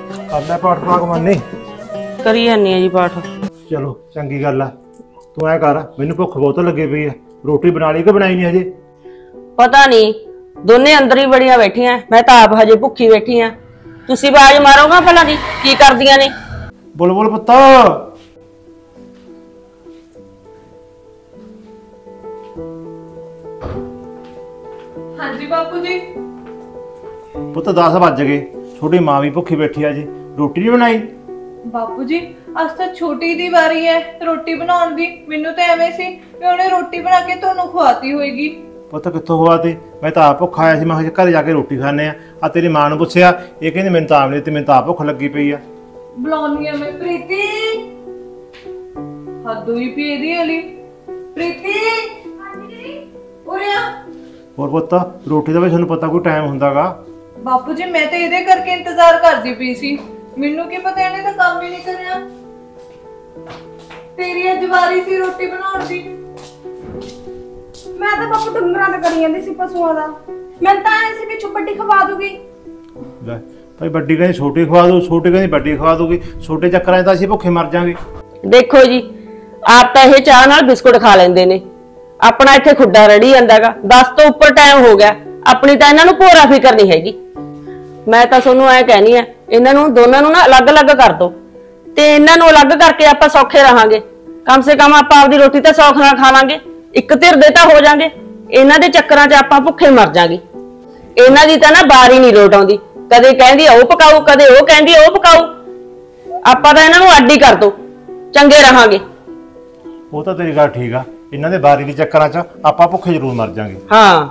करना पाठ पाक मन्नी करी जानी है जी पाठ। चलो चंगी गल आ। तू ऐ कर, मैनू भुख बहुत लगी पई है, रोटी बना ली कि बनाई नहीं हजे? पता नहीं, दोने अंदर ही बड़िया बैठिया, मैं तो आप हजे भुखी बैठी हाँ। तुसी आवाज मारोगा भला जी की करदियां ने? बोल बोल पुत्त। हाँ जी बापू जी। पुत्त 10 बज गए, छोटी मां भी भुखी बैठी है जी, रोटी नहीं बनाई? बापू जी अज तो छोटी दी वारी है रोटी बनाउण दी। मैनू तो एवें सी कि उहने रोटी बना के तुहानू खवाती होएगी। पुत्त कित्थों खवाती? मैं तो आप भुखा आया सी, मैं घर जाके रोटी खाने आ। तेरी मां नूं पुछया, ये कहंदी मैनूं तां नहीं, मैनूं तां भुख लगी पई आ। बुलाउणी है मैं। प्रीति हद हुई पी एदी वाली। प्रीति उरे आ। और पुत्त रोटी दा भी तुहानूं पता कोई टाइम हुंदागा? बापू जी मैं तो इहदे करके इंतजार करदी पई सी, मैनू की पता इहने तो काम ही नहीं करया। तेरी अज वारी सी रोटी बनाउण दी। मैं तो बापू डंगरां दा करी जांदी सी, पशुआं दा। मैं तां ऐसे भी छुपटी खवा दूंगी। ले भाई, बड्डी कहंदी छोटी खवा दो, छोटी कहंदी बड्डी खवा दूगी। छोटे चक्करां 'ਚ ਤਾਂ ਅਸੀਂ ਭੁੱਖੇ मर जांगे। देखो जी आप तो ये चाह नाल बिस्कुट खा लेंदे ने, अपना इत्थे खुड्डा रड़ी जांदागा। 10 तो उपर टाइम हो गया, अपनी तो इन्हां नूं भोरा फिकर नहीं हैगी। मैं तो सोनू ऐ कहनी है, इन्हां नूं दोनां नूं ना अलग अलग कर दो ते इन्हां नूं अलग करके आपां सौखे रहांगे। कम से कम आपां आपदी रोटी तो सौख नाल खा लांगे, एक धिर दे तां हो जांगे। इन्हां दे चक्करां 'ਚ आपां भुੱਖੇ मर जांगे। इन्हां दी तां ना बारी नहीं लोट आउंदी, कदे कहंदी ओ पकाऊ, कदे ओ कहंदी ओ पकाऊ। आपां तां इन्हां नूं अड्ड ही कर दो, चंगे रहांगे। ਉਹ ਤਾਂ ਤੇਰੀ ਗੱਲ ਠੀਕ ਆ, ਇਹਨਾਂ ਦੇ ਬਾਰੀ ਦੇ ਚੱਕਰਾਂ 'ਚ ਆਪਾਂ ਭੁੱਖੇ ਜ਼ਰੂਰ ਮਰ ਜਾਾਂਗੇ। ਹਾਂ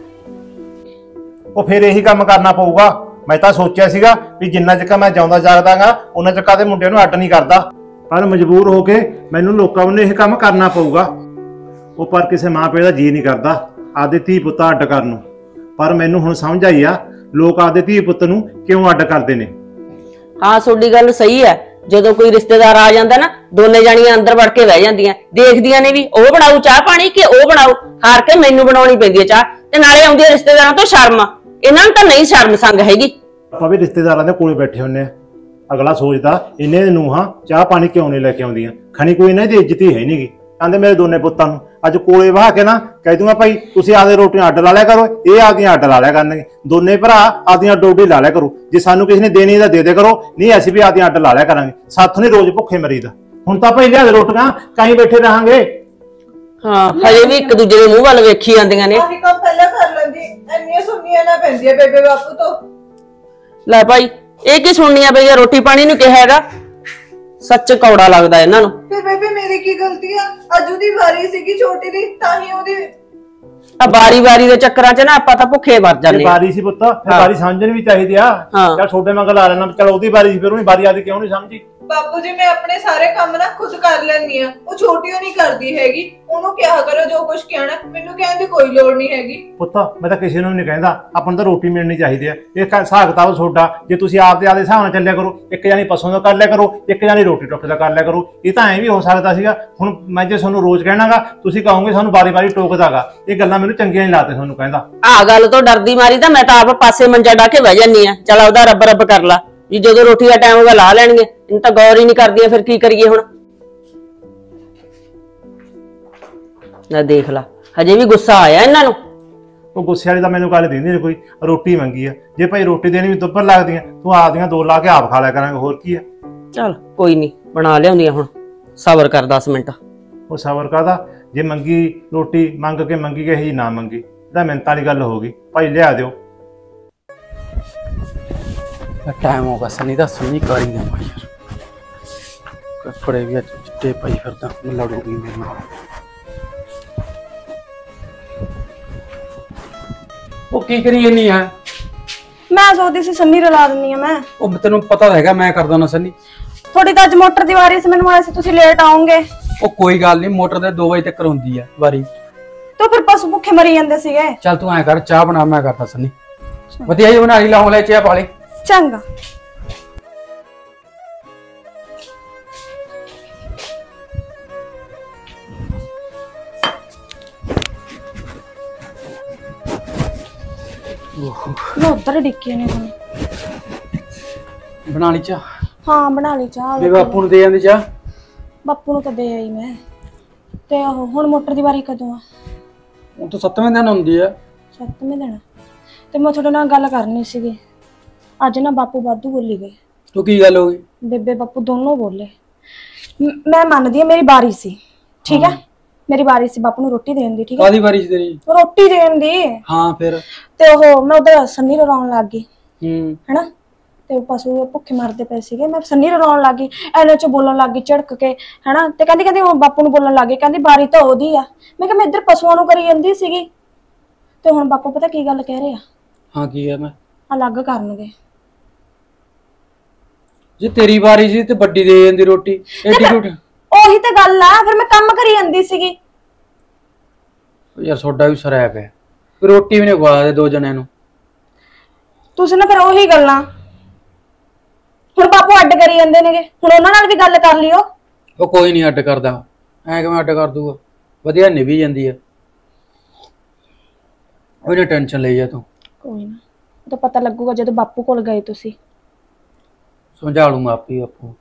ਉਹ ਫਿਰ ਇਹੀ ਕੰਮ ਕਰਨਾ ਪਊਗਾ। ਮੈਂ ਤਾਂ ਸੋਚਿਆ ਸੀਗਾ ਵੀ ਜਿੰਨਾ ਚਿਰ ਮੈਂ ਜਾਉਂਦਾ ਜਾਗਦਾਗਾ ਉਹਨਾਂ ਚਿਰ ਦੇ ਮੁੰਡਿਆਂ ਨੂੰ ਅੱਡ ਨਹੀਂ ਕਰਦਾ, ਪਰ ਮਜਬੂਰ ਹੋ ਕੇ ਮੈਨੂੰ ਲੋਕਾਂ ਨੂੰ ਇਹ ਕੰਮ ਕਰਨਾ ਪਊਗਾ। ਉਹ ਪਰ ਕਿਸੇ ਮਾਂ ਪਿਓ ਦਾ ਜੀ ਨਹੀਂ ਕਰਦਾ ਆਪਦੇ ਧੀ ਪੁੱਤ ਅੱਡ ਕਰਨ ਨੂੰ, ਪਰ ਮੈਨੂੰ ਹੁਣ ਸਮਝ ਆਈ ਆ ਲੋਕ ਆਪਦੇ ਧੀ ਪੁੱਤ ਨੂੰ ਕਿਉਂ ਅੱਡ ਕਰਦੇ ਨੇ। ਹਾਂ ਤੁਹਾਡੀ ਗੱਲ ਸਹੀ ਹੈ। ਜਦੋਂ ਕੋਈ ਰਿਸ਼ਤੇਦਾਰ ਆ ਜਾਂਦਾ ਨਾ, ਦੋਨੇ ਜਾਣੀਆਂ ਅੰਦਰ ਵੜ ਕੇ ਬਹਿ ਜਾਂਦੀਆਂ, ਦੇਖਦੀਆਂ ਨੇ ਵੀ ਉਹ ਬਣਾਊ ਚਾਹ ਪਾਣੀ ਕਿ ਉਹ ਬਣਾਊ। ਹਾਰ ਕੇ ਮੈਨੂੰ ਬਣਾਉਣੀ ਪੈਂਦੀ ਹੈ ਚਾਹ, ਤੇ ਨਾਲੇ ਆਉਂਦੀ ਹੈ ਰਿਸ਼ਤੇਦਾਰਾਂ ਤੋਂ ਸ਼ਰਮ। ਇਹਨਾਂ ਨੂੰ ਤਾਂ ਨਹੀਂ ਸ਼ਰਮ ਸੰਗ ਹੈਗੀ। ਆਪਾਂ ਵੀ ਰਿਸ਼ਤੇਦਾਰਾਂ ਦੇ ਕੋਲੇ ਬੈਠੇ ਹੁੰਨੇ ਆ, ਅਗਲਾ ਸੋਚਦਾ ਇਹਨੇ ਨੂੰਹਾਂ ਚਾਹ ਪਾਣੀ ਕਿਉਂ ਨਹੀਂ ਲੈ ਕੇ ਆਉਂਦੀਆਂ, ਖਣੀ ਕੋਈ ਇਹਨਾਂ ਦੀ ਇੱਜ਼ਤ ਹੀ ਹੈ ਨਹੀਂਗੀ। ਕਹਿੰਦੇ ਮੇਰੇ ਦੋਨੇ ਪੁੱਤਾਂ ਨੂੰ ਅੱਜ ਕੋਲੇ ਬਹਾ ਕੇ ਨਾ ਕਹਿ ਦੂੰਗਾ ਭਾਈ ਤੁਸੀਂ ਆਪਦੇ ਰੋਟੀਆਂ ਅੱਡ ਲਾ ਲਿਆ ਕਰੋ, ਇਹ ਆਪਦੀਆਂ ਅੱਡ ਲਾ ਲਿਆ ਕਰਨਗੇ। ਦੋਨੇ ਭਰਾ ਆਪਦੀਆਂ ਡੋਡੀ ਲਾ ਲਿਆ ਕਰੋ, ਜੇ ਸਾਨੂੰ ਕਿਸੇ ਨੇ ਦੇਣੀ ਤਾਂ ਦੇ ਕਰੋ, ਨਹੀਂ ਅਸੀਂ ਵੀ ਆਪਦੀਆਂ ਅੱਡ ਲਾ ਲਿਆ ਕਰਾਂਗੇ। ਸਾਥੋਂ ਨਹੀਂ ਰੋਜ਼ ਭੁੱਖੇ ਮਰੀਦਾ। ਹੁਣ ਤਾਂ ਭਾਈ ਲਿਆ ਦੇ ਰੋਟੀਆਂ, ਕਹੀਂ ਬੈਠੇ ਰਹਾਂਗੇ। ਹਾਂ ਹਜੇ ਵੀ ਇੱਕ ਦੂਜੇ ਦੇ ਮੂੰਹ ਵੱਲ ਵੇਖੀ ਜਾਂਦੀਆਂ ਨੇ। ਆਹੀ ਕੰਮ ਪਹਿਲਾਂ ਕਰ ਲੈਂਦੀ, ਇੰਨੀਆਂ ਸੁਣਨੀਆਂ ਨਾ ਪੈਂਦੀਆਂ ਬੇਬੇ ਬਾਪੂ ਤੋਂ। ਲੈ ਭਾਈ ਇਹ ਕੀ ਸੁਣਨੀਆਂ ਪਈਆਂ, ਰੋਟੀ ਪਾਣੀ ਨੂੰ ਕਿਹਾ ਹੈਗਾ। ਸੱਚ ਕੌੜਾ ਲੱਗਦਾ ਇਹਨਾਂ ਨੂੰ। ਫਿਰ ਬੇਬੇ ਮੇਰੀ ਕੀ ਗਲਤੀ ਆ? ਅੱਜ ਉਹਦੀ ਵਾਰੀ ਸੀਗੀ ਛੋਟੀ ਦੀ, ਤਾਂ ਹੀ ਉਹਦੀ ਆ ਬਾਰੀ ਬਾਰੀ ਦੇ ਚੱਕਰਾਂ 'ਚ ਨਾ ਆਪਾਂ ਤਾਂ ਭੁੱਖੇ ਮਰ ਜਾਂਦੇ। ਬਾਰੀ ਸੀ ਪੁੱਤ, ਫਿਰ ਬਾਰੀ ਸਮਝਣੀ ਵੀ ਚਾਹੀਦੀ ਆ। ਚੱਲ ਛੋਟੇ ਮੰਗ ਲਾ ਲੈਣਾ, ਚਲ ਉਹਦੀ ਬਾਰੀ ਸੀ, ਫਿਰ ਉਹਨੇ ਬਾਰੀ ਆਦੀ ਕਿਉਂ ਨਹੀਂ ਸਮਝੀ? ਬਾਪੂ ਜੀ ਮੈਂ ਆਪਣੇ ਸਾਰੇ ਕੰਮ ਨਾ ਖੁਦ ਕਰ ਲੈਂਦੀ ਆ, ਉਹ ਛੋਟੀ ਨਹੀਂ ਕਰਦੀ ਹੈਗੀ। ਉਹਨੂੰ ਕਿਹਾ ਕਰੋ ਜੋ ਕੁਝ ਕਹਿਣਾ, ਮੈਨੂੰ ਕਹਿਣ ਦੀ ਕੋਈ ਲੋੜ ਨਹੀਂ ਹੈਗੀ। ਪੁੱਤ ਮੈਂ ਤਾਂ ਕਿਸੇ ਨੂੰ ਨਹੀਂ ਕਹਿੰਦਾ, ਆਪਾਂ ਨੂੰ ਤਾਂ ਰੋਟੀ ਮਿਲਣੀ ਚਾਹੀਦੀ ਆ। ਇਹ ਹਿਸਾਬ ਕਿਤਾਬ ਤੁਹਾਡਾ, ਜੇ ਤੁਸੀਂ ਆਪਦੇ ਹਿਸਾਬ ਨਾਲ ਚੱਲਿਆ ਕਰੋ, ਇੱਕ ਜਾਨੀ ਪਸ਼ੂ ਦਾ ਕਰ ਲਿਆ ਕਰੋ, ਇੱਕ ਜਾਨੀ ਰੋਟੀ ਟੁੱਕ ਦਾ ਕਰ ਲਿਆ ਕਰੋ। ਇਹ ਤਾਂ ਐਂ ਵੀ ਹੋ ਸਕਦਾ ਸੀਗਾ। ਹੁਣ ਮੈਂ ਜੇ ਤੁਹਾਨੂੰ ਰੋਜ਼ ਕਹਿਣਾਗਾ, ਤੁਸੀਂ ਕਹੋਗੇ ਸਾਨੂੰ ਵਾਰੀ ਵਾਰੀ ਟੋਕਦਾਗਾ। ਇਹ ਗੱਲਾਂ ਮੈਨੂੰ ਚੰਗੀਆਂ ਨਹੀਂ ਲੱਗਦੀਆਂ ਤੁਹਾਨੂੰ ਕਹਿੰਦਾ। ਆਹ ਗੱਲ ਤੋਂ ਡਰਦੀ ਮਾਰੀ ਤਾਂ ਮੈਂ ਤਾਂ ਆਪ ਪਾਸੇ ਮੰਜਾ ਡਾ ਕੇ ਬਹਿ ਜਾਂਦੀ ਆ। ਚੱਲ ਉਹਦਾ ਰੱਬ ਰੱਬ ਕਰ ਲਾ ਵੀ ਜਦੋਂ ਰੋਟੀ ਦਾ ਟਾਈਮ ਹੋਗਾ ਲਾ ਲੈਣਗੇ। ਇਹਨੂੰ ਤਾਂ ਗੌਰ ਹੀ ਨਹੀਂ ਕਰਦੀਆਂ, ਫਿਰ ਕੀ ਕਰੀਏ ਹੁਣ। ਨਾ ਦੇਖ ਲਾ ਹਜੇ ਵੀ ਗੁੱਸਾ ਆਇਆ ਇਹਨਾਂ ਨੂੰ। ਉਹ ਗੁੱਸੇ ਵਾਲੀ ਤਾਂ ਮੈਨੂੰ ਗੱਲ ਦਿੰਦੀ ਨਹੀਂ, ਕੋਈ ਰੋਟੀ ਮੰਗੀ ਆ। ਜੇ ਭਾਈ ਰੋਟੀ ਦੇਣੀ ਵੀ ਦੁੱਬਰ ਲੱਗਦੀਆਂ, ਤੂੰ ਆਪਦੀਆਂ 2 ਲਾ ਕੇ ਆਪ ਖਾ ਲਿਆ ਕਰਾਂਗੇ, ਹੋਰ ਕੀ ਆ। ਚੱਲ ਕੋਈ ਨਹੀਂ ਬਣਾ ਲਿਆਉਂਦੀਆਂ, ਹੁਣ ਸਬਰ ਕਰ 10 ਮਿੰਟ। ਉਹ ਸਬਰ ਕਰਦਾ, ਜੇ ਮੰਗੀ ਰੋਟੀ ਮੰਗ ਕੇ ਮੰਗੀ ਗਈ ਹੀ ਨਾ ਮੰਗੀ ਤਾਂ ਮਿੰਤਾਂ ਵਾਲੀ ਗੱਲ ਹੋ ਗਈ। ਭਾਈ ਲਿਆ ਦਿਓ। टाइम होगा सनी का सुनी करी दे यार, कपड़े भी चिट्टे पाई फिरदा लड़ूगी मेरे नाल। ਉਹ ਕੀ ਕਰੀ ਜਾਨੀ ਆ? मैं सोचती सी सन्नी रला दिंदी आ मैं। ਉਹ ਤੈਨੂੰ ਪਤਾ ਤਾਂ ਹੈਗਾ ਮੈਂ ਕਰਦਾ ਨਾ ਸਨੀ। थोड़ी तो अज मोटर दी वारी सी, मैनूं आया सी तुसीं लेट आओगे। ਉਹ ਕੋਈ ਗੱਲ ਨਹੀਂ, ਮੋਟਰ ਦੇ 2 ਵਜੇ ਤੱਕ ਹੁੰਦੀ ਆ ਵਾਰੀ। तो फिर पशु भुखे मरी जांदे सीगे। ਚੱਲ ਤੂੰ ਐ ਕਰ, ਚਾਹ ਬਣਾ, ਮੈਂ ਕਰਦਾ ਸਨੀ। ਵਧੀਆ ਜੀ ਬਣਾ ਲਈ, ਲਾਉਂ ਲੈ ਚਾਹ ਪਾਲੀ। चंगा मैं उधर डिक्की ने ਬਣਾ ਲਈ ਚਾਹ? ਹਾਂ ਬਣਾ ਲਈ ਚਾਹ। ਬੇ ਬਾਪੂ ਨੂੰ ਦੇ ਜਾਂਦੀ ਚਾਹ। ਬਾਪੂ ਨੂੰ ਤਾਂ ਦੇ ਆਈ ਮੈਂ। ਤੇ ਉਹ ਹੁਣ ਮੋਟਰ ਦੀ ਵਾਰੀ ਕਦੋਂ ਆ? ਉਹ ਤਾਂ 7ਵੇਂ ਦਿਨ ਹੁੰਦੀ ਆ। 7ਵੇਂ ਦਿਨ? ਤੇ ਮੈਂ ਤੁਹਾਡੇ ਨਾਲ ਗੱਲ ਕਰਨੀ ਸੀਗੀ। ਅੱਜ ਨਾ ਬਾਪੂ ਵਾਧੂ ਬੋਲੀ ਗਏ। ਤੂੰ ਕੀ ਗੱਲ ਹੋ ਗਈ? ਬੇਬੇ ਬਾਪੂ ਦੋਨੋਂ ਬੋਲੇ। ਮੈਂ ਮੰਨਦੀ ਆ ਮੇਰੀ ਵਾਰੀ ਸੀ, ਠੀਕ ਹੈ, ਮੇਰੀ ਵਾਰੀ ਸੀ ਬਾਪੂ ਨੂੰ ਰੋਟੀ ਦੇਣ ਦੀ, ਠੀਕ ਹੈ। ਕਾਦੀ ਵਾਰੀ ਸੀ ਤੇਰੀ? ਰੋਟੀ ਦੇਣ ਦੀ। ਹਾਂ ਫਿਰ? ਤੇ ਉਹ ਮੈਂ ਉਧਰ ਸੰਨੀ ਰਲਾਉਣ ਲੱਗ ਗਈ, ਹੈਨਾ। ਤੇ ਉਹ ਪਸ਼ੂ ਭੁੱਖੇ ਮਰਦੇ ਪਏ ਸੀਗੇ, ਮੈਂ ਸੰਨੀ ਰਲਾਉਣ ਲੱਗ ਗਈ, ਐਨੇ ਚ ਬੋਲਣ ਲੱਗ ਗਈ ਝੜਕ ਕੇ, ਹੈਨਾ। ਤੇ ਕਹਿੰਦੀ ਹੁਣ ਬਾਪੂ ਨੂੰ ਬੋਲਣ ਲੱਗ ਗਈ, ਕਹਿੰਦੀ ਵਾਰੀ ਤਾਂ ਉਹਦੀ ਆ। ਮੈਂ ਕਿਹਾ ਮੈਂ ਇੱਧਰ ਪਸ਼ੂਆਂ ਨੂੰ ਕਰੀ ਜਾਂਦੀ ਸੀਗੀ। ਤੇ ਹੁਣ ਬਾਪੂ ਪਤਾ ਕੀ ਗੱਲ ਕਹਿ ਰਹੇ ਆ? ਹਾਂ ਕੀ ਹੈ? ਮੈਂ ਅਲੱਗ ਕਰਨਗੇ। ਜੇ ਤੇਰੀ ਵਾਰੀ ਸੀ ਤੇ ਵੱਡੀ ਦੇ ਜਾਂਦੀ ਰੋਟੀ, ਏਡੀ ਝੂਠ। ਉਹੀ ਤਾਂ ਗੱਲ ਆ, ਫਿਰ ਮੈਂ ਕੰਮ ਕਰੀ ਜਾਂਦੀ ਸੀਗੀ। ਯਾਰ ਸੋਡਾ ਵੀ ਸਰਾਇਆ ਪਿਆ, ਰੋਟੀ ਵੀ ਨਹੀਂ ਖਵਾ ਦੇ 2 ਜਣਿਆਂ ਨੂੰ। ਤੁਸੀਂ ਨਾ ਫਿਰ ਉਹੀ ਗੱਲਾਂ ਹੁਣ ਬਾਪੂ ਅੱਡ ਕਰੀ ਜਾਂਦੇ ਨੇਗੇ, ਹੁਣ ਉਹਨਾਂ ਨਾਲ ਵੀ ਗੱਲ ਕਰ ਲਿਓ। ਉਹ ਕੋਈ ਨਹੀਂ ਅੱਡ ਕਰਦਾ, ਐ ਕਿਵੇਂ ਅੱਡ ਕਰ ਦੂਗਾ? ਵਧੀਆ ਨਿਭੀ ਜਾਂਦੀ ਆ, ਉਹਨੇ ਟੈਨਸ਼ਨ ਲਈ ਜਾ ਤੂੰ। ਕੋਈ ਨਾ, ਉਹ ਤਾਂ ਪਤਾ ਲੱਗੂਗਾ ਜਦੋਂ ਬਾਪੂ ਕੋਲ ਗਏ ਤੁਸੀਂ। ਸਮਝਾ ਲੂੰਗਾ ਆਪੀ ਆਪੂ।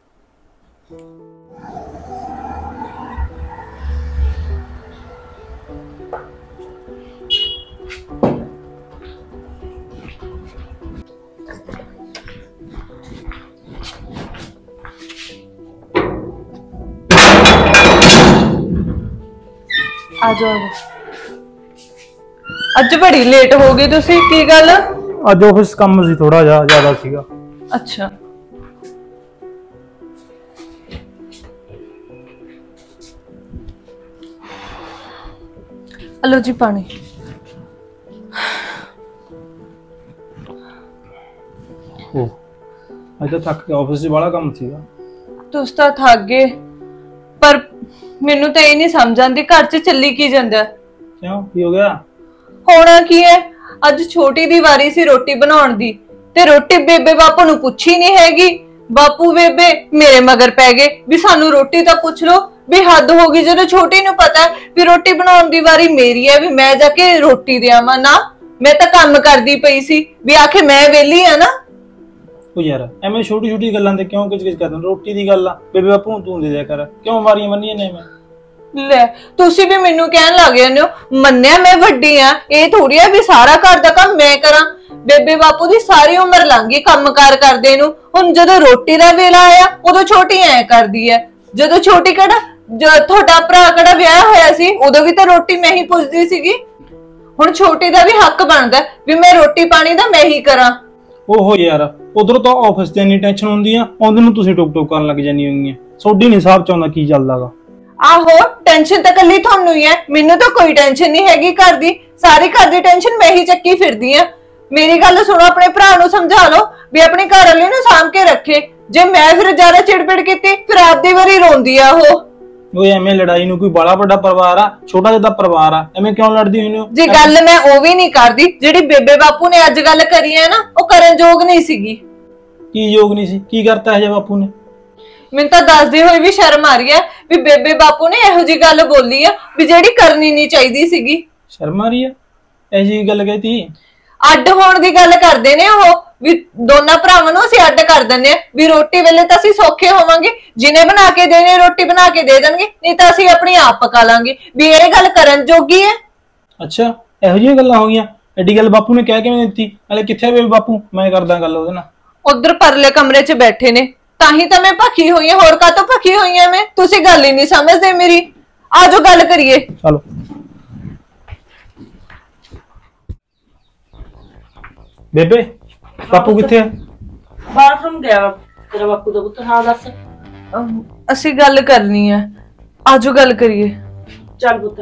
ਆ ਜਾਓ। ਅੱਜ ਬੜੀ ਲੇਟ ਹੋ ਗਏ ਤੁਸੀਂ, ਕੀ ਗੱਲ? ਅੱਜ ਆਫਿਸ ਕੰਮ ਸੀ, ਥੋੜਾ ਜਿਹਾ ਜ਼ਿਆਦਾ ਸੀਗਾ। ਅੱਛਾ। ਹਲੋ ਜੀ ਪਾਣੀ। ਅੱਜ ਤਾਂ ਥੱਕ ਕੇ ਆਫਿਸ 'ਚ ਬੜਾ ਕੰਮ ਸੀਗਾ। ਤੁਸੀਂ ਤਾਂ ਥੱਕ ਗਏ, ਪਰ ਮੈਨੂੰ ਤਾਂ ਇਹ ਨਹੀਂ ਸਮਝ ਆਉਂਦੀ ਘਰ 'ਚ ਚੱਲੀ ਕੀ ਜਾਂਦਾ। ਕਿਉਂ, ਕੀ ਹੋ ਗਿਆ? ਹੋਣਾ ਕੀ ਹੈ, ਅੱਜ ਛੋਟੀ ਦੀ ਵਾਰੀ ਸੀ ਰੋਟੀ ਬਣਾਉਣ ਦੀ, ਤੇ ਰੋਟੀ ਬੇਬੇ ਬਾਪੂ ਨੂੰ ਪੁੱਛੀ ਨਹੀਂ ਹੈਗੀ। ਬਾਪੂ ਬੇਬੇ ਮੇਰੇ ਮਗਰ ਪੈ ਗਏ ਵੀ ਸਾਨੂੰ ਰੋਟੀ ਤਾਂ ਪੁੱਛ ਲੋ, ਵੀ ਹੱਦ ਹੋ ਗਈ। ਜਦੋਂ ਛੋਟੀ ਨੂੰ ਪਤਾ ਵੀ ਰੋਟੀ ਬਣਾਉਣ ਦੀ ਵਾਰੀ ਮੇਰੀ ਹੈ, ਵੀ ਮੈਂ ਜਾ ਕੇ ਰੋਟੀ ਦੇਵਾਂ ਨਾ। ਮੈਂ ਤਾਂ ਕੰਮ ਕਰਦੀ ਪਈ ਸੀ, ਵੀ ਆਖੇ ਮੈਂ ਵਿਹਲੀ ਆ ਨਾ। ਉਹ ਯਾਰ ਐਵੇਂ ਛੋਟੀ ਛੋਟੀ ਗੱਲਾਂ ਤੇ ਕਿਉਂ ਕਿਚ ਕਰਦਾ? ਰੋਟੀ ਦੀ ਗੱਲ ਆ, ਬੇਬੇ ਬਾਪੂ ਨੂੰ ਤੂੰ ਦੇ ਦਿਆ ਕਰ, ਕਿਉਂ ਮਾਰੀਆਂ ਬੰਨੀਆਂ ਨੇ? ਮੈਂ ਲੈ ਤੁਸੀਂ ਵੀ ਮੈਨੂੰ ਕਹਿਣ ਲੱਗ ਜਾਂਦੇ ਹੋ, ਮੰਨਿਆ ਮੈਂ ਵੱਡੀ ਆ, ਇਹ ਥੋੜੀ ਆ ਵੀ ਸਾਰਾ ਘਰ ਦਾ ਕੰਮ ਮੈਂ ਕਰਾਂ। ਬੇਬੇ ਬਾਪੂ ਦੀ ਸਾਰੀ ਉਮਰ ਲੰਘ ਗਈ ਕੰਮਕਾਰ ਕਰਦੇ ਨੂੰ, ਹੁਣ ਜਦੋਂ ਰੋਟੀ ਦਾ ਵੇਲਾ ਆਇਆ ਉਦੋਂ ਛੋਟੀ ਐ ਕਰਦੀ ਐ। ਜਦੋਂ ਛੋਟੀ ਕਿਹੜਾ ਤੁਹਾਡਾ ਭਰਾ ਕਿਹੜਾ ਵਿਆਹ ਹੋਇਆ ਸੀ, ਉਦੋਂ ਵੀ ਤਾਂ ਰੋਟੀ ਮੈਂ ਹੀ ਪੁੱਛਦੀ ਸੀਗੀ। ਹੁਣ ਛੋਟੀ ਦਾ ਵੀ ਹੱਕ ਬਣਦਾ ਵੀ ਮੈਂ ਰੋਟੀ ਪਾਣੀ ਦਾ ਮੈਂ ਹੀ ਕਰਾਂ। ਓਹੋ ਯਾਰ, ਉਧਰ ਤਾਂ ਆਫਿਸ ਤੇ ਇੰਨੀ ਟੈਨਸ਼ਨ ਹੁੰਦੀ ਆ, ਆਉਂਦੇ ਨੂੰ ਤੁਸੀਂ ਟੋਕ ਟੋਕ ਕਰਨ ਲੱਗ ਜਾਂਦੀ ਹੋਈਆਂ। ਸੋਡੀ ਨਹੀਂ ਹਿਸਾਬ ਚ ਆਉਂਦਾ ਕੀ ਚੱਲਦਾਗਾ। ਆਹੋ ਟੈਨਸ਼ਨ ਤਾਂ ਕੱਲੀ ਤੁਹਾਨੂੰ ਹੀ ਹੈ, ਮੈਨੂੰ ਤਾਂ ਕੋਈ ਟੈਨਸ਼ਨ ਨਹੀਂ ਹੈਗੀ ਘਰ ਦੀ। ਸਾਰੀ ਘਰ ਦੀ ਟੈਨਸ਼ਨ ਮੈਂ ਹੀ ਚੱਕੀ ਫਿਰਦੀ ਆ। ਮੇਰੀ ਗੱਲ ਸੁਣੋ, ਆਪਣੇ ਭਰਾ ਨੂੰ ਸਮਝਾ ਲਓ ਵੀ ਆਪਣੀ ਘਰ ਵਾਲੀ ਨੂੰ ਸਾਂਭ ਕੇ ਰੱਖੇ। ਜੇ ਮੈਂ ਫਿਰ ਜ਼ਿਆਦਾ ਚਿੜਪਿੜ ਕੀਤੀ ਫਿਰ ਆਪਦੀ ਵਾਰੀ ਰੋਂਦੀ ਆ ਉਹ। ਓਏ ਐਵੇਂ ਲੜਾਈ ਨੂੰ, ਕੋਈ ਬੜਾ ਵੱਡਾ ਪਰਿਵਾਰ ਆ, ਛੋਟਾ ਜਿਹਾ ਪਰਿਵਾਰ ਆ, ਐਵੇਂ ਕਿਉਂ ਲੜਦੀ ਹੋਈ ਨੂੰ? ਜੀ ਗੱਲ ਮੈਂ ਉਹ ਵੀ ਨਹੀਂ ਕਰਦੀ ਜਿਹੜੀ ਬੇਬੇ ਬਾਪੂ ਨੇ ਅੱਜ ਗੱਲ ਕਰੀ ਹੈ ਨਾ, ਉਹ ਕਰਨ ਯੋਗ ਨਹੀਂ ਸੀਗੀ। ਕੀ ਯੋਗ ਨਹੀਂ ਸੀ? ਕੀ ਕਰਤਾ ਹੈ ਜੇ ਬਾਪੂ ਨੇ? ਮੈਨੂੰ ਤਾਂ ਦੱਸਦੇ ਹੋਏ ਵੀ ਸ਼ਰਮ ਆ ਰਹੀ ਹੈ ਵੀ ਬੇਬੇ ਬਾਪੂ ਨੇ ਇਹੋ ਜੀ ਗੱਲ ਬੋਲੀ ਆ ਵੀ ਜਿਹੜੀ ਕਰਨੀ ਨਹੀਂ ਚਾਹੀਦੀ ਸੀਗੀ। ਸ਼ਰਮ ਆ ਰਹੀ ਆ? ਇਹੋ ਜੀ ਗੱਲ ਕਹੀ? ਅੱਡ ਹੋਣ ਦੀ ਗੱਲ ਕਰਦੇ ਨੇ ਉਹ, ਵੀ ਦੋਨਾਂ ਭਰਾਵਾਂ ਨੂੰ ਅਸੀਂ ਅੱਡ ਕਰ ਦਿੰਦੇ ਆ, ਵੀ ਰੋਟੀ ਵੇਲੇ ਤਾਂ ਅਸੀਂ ਸੌਖੇ ਹੋਵਾਂਗੇ, ਜਿਹਨੇ ਬਣਾ ਕੇ ਦੇਣੇ ਰੋਟੀ ਬਣਾ ਕੇ ਦੇ ਦੇਣਗੇ, ਨਹੀਂ ਤਾਂ ਅਸੀਂ ਆਪਣੀ ਆਪ ਪਕਾ ਲਾਂਗੇ। ਵੀ ਇਹ ਗੱਲ ਕਰਨ ਜੋਗੀ ਹੈ? ਅੱਛਾ, ਇਹੋ ਜਿਹੀਆਂ ਗੱਲਾਂ ਹੋ ਗਈਆਂ। ਐਡੀ ਗੱਲ ਬਾਪੂ ਨੇ ਕਹਿ ਕਿਵੇਂ ਦਿੱਤੀ? ਹਲੇ ਕਿੱਥੇ ਵੇ ਬਾਪੂ? ਮੈਂ ਕਰਦਾ ਗੱਲ ਉਹਦੇ ਨਾਲ। ਉਧਰ ਪਰਲੇ ਕਮਰੇ 'ਚ ਬੈਠੇ ਨੇ, ਤਾਂ ਹੀ ਤਾਂ ਮੈਂ ਭੱਖੀ ਹੋਈ ਹਾਂ। ਹੋਰ ਕਾਹਤੋਂ ਭੱਖੀ ਹੋਈ ਹਾਂ ਮੈਂ? ਤੁਸੀਂ ਗੱਲ ਹੀ ਨਹੀਂ ਸਮਝਦੇ ਮੇਰੀ। ਆਜੋ ਗੱਲ ਕਰੀਏ। ਚਲੋ। ਬੇਬੇ ਬਾਪੂ ਕਿੱਥੇ ਹੈ? ਬਾਥਰੂਮ ਗਿਆ ਤੇਰਾ ਬਾਪੂ ਦਾ ਪੁੱਤ। ਹਾਂ ਦੱਸ। ਅਸੀਂ ਗੱਲ ਕਰਨੀ ਹੈ, ਆਜੋ ਗੱਲ ਕਰੀਏ। ਚੱਲ ਪੁੱਤ।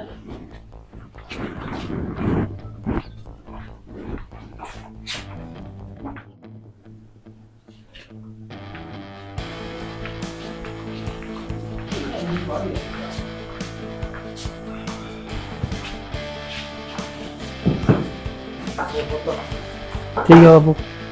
ਠੀਕ ਹੈ ਬਾਪੂ।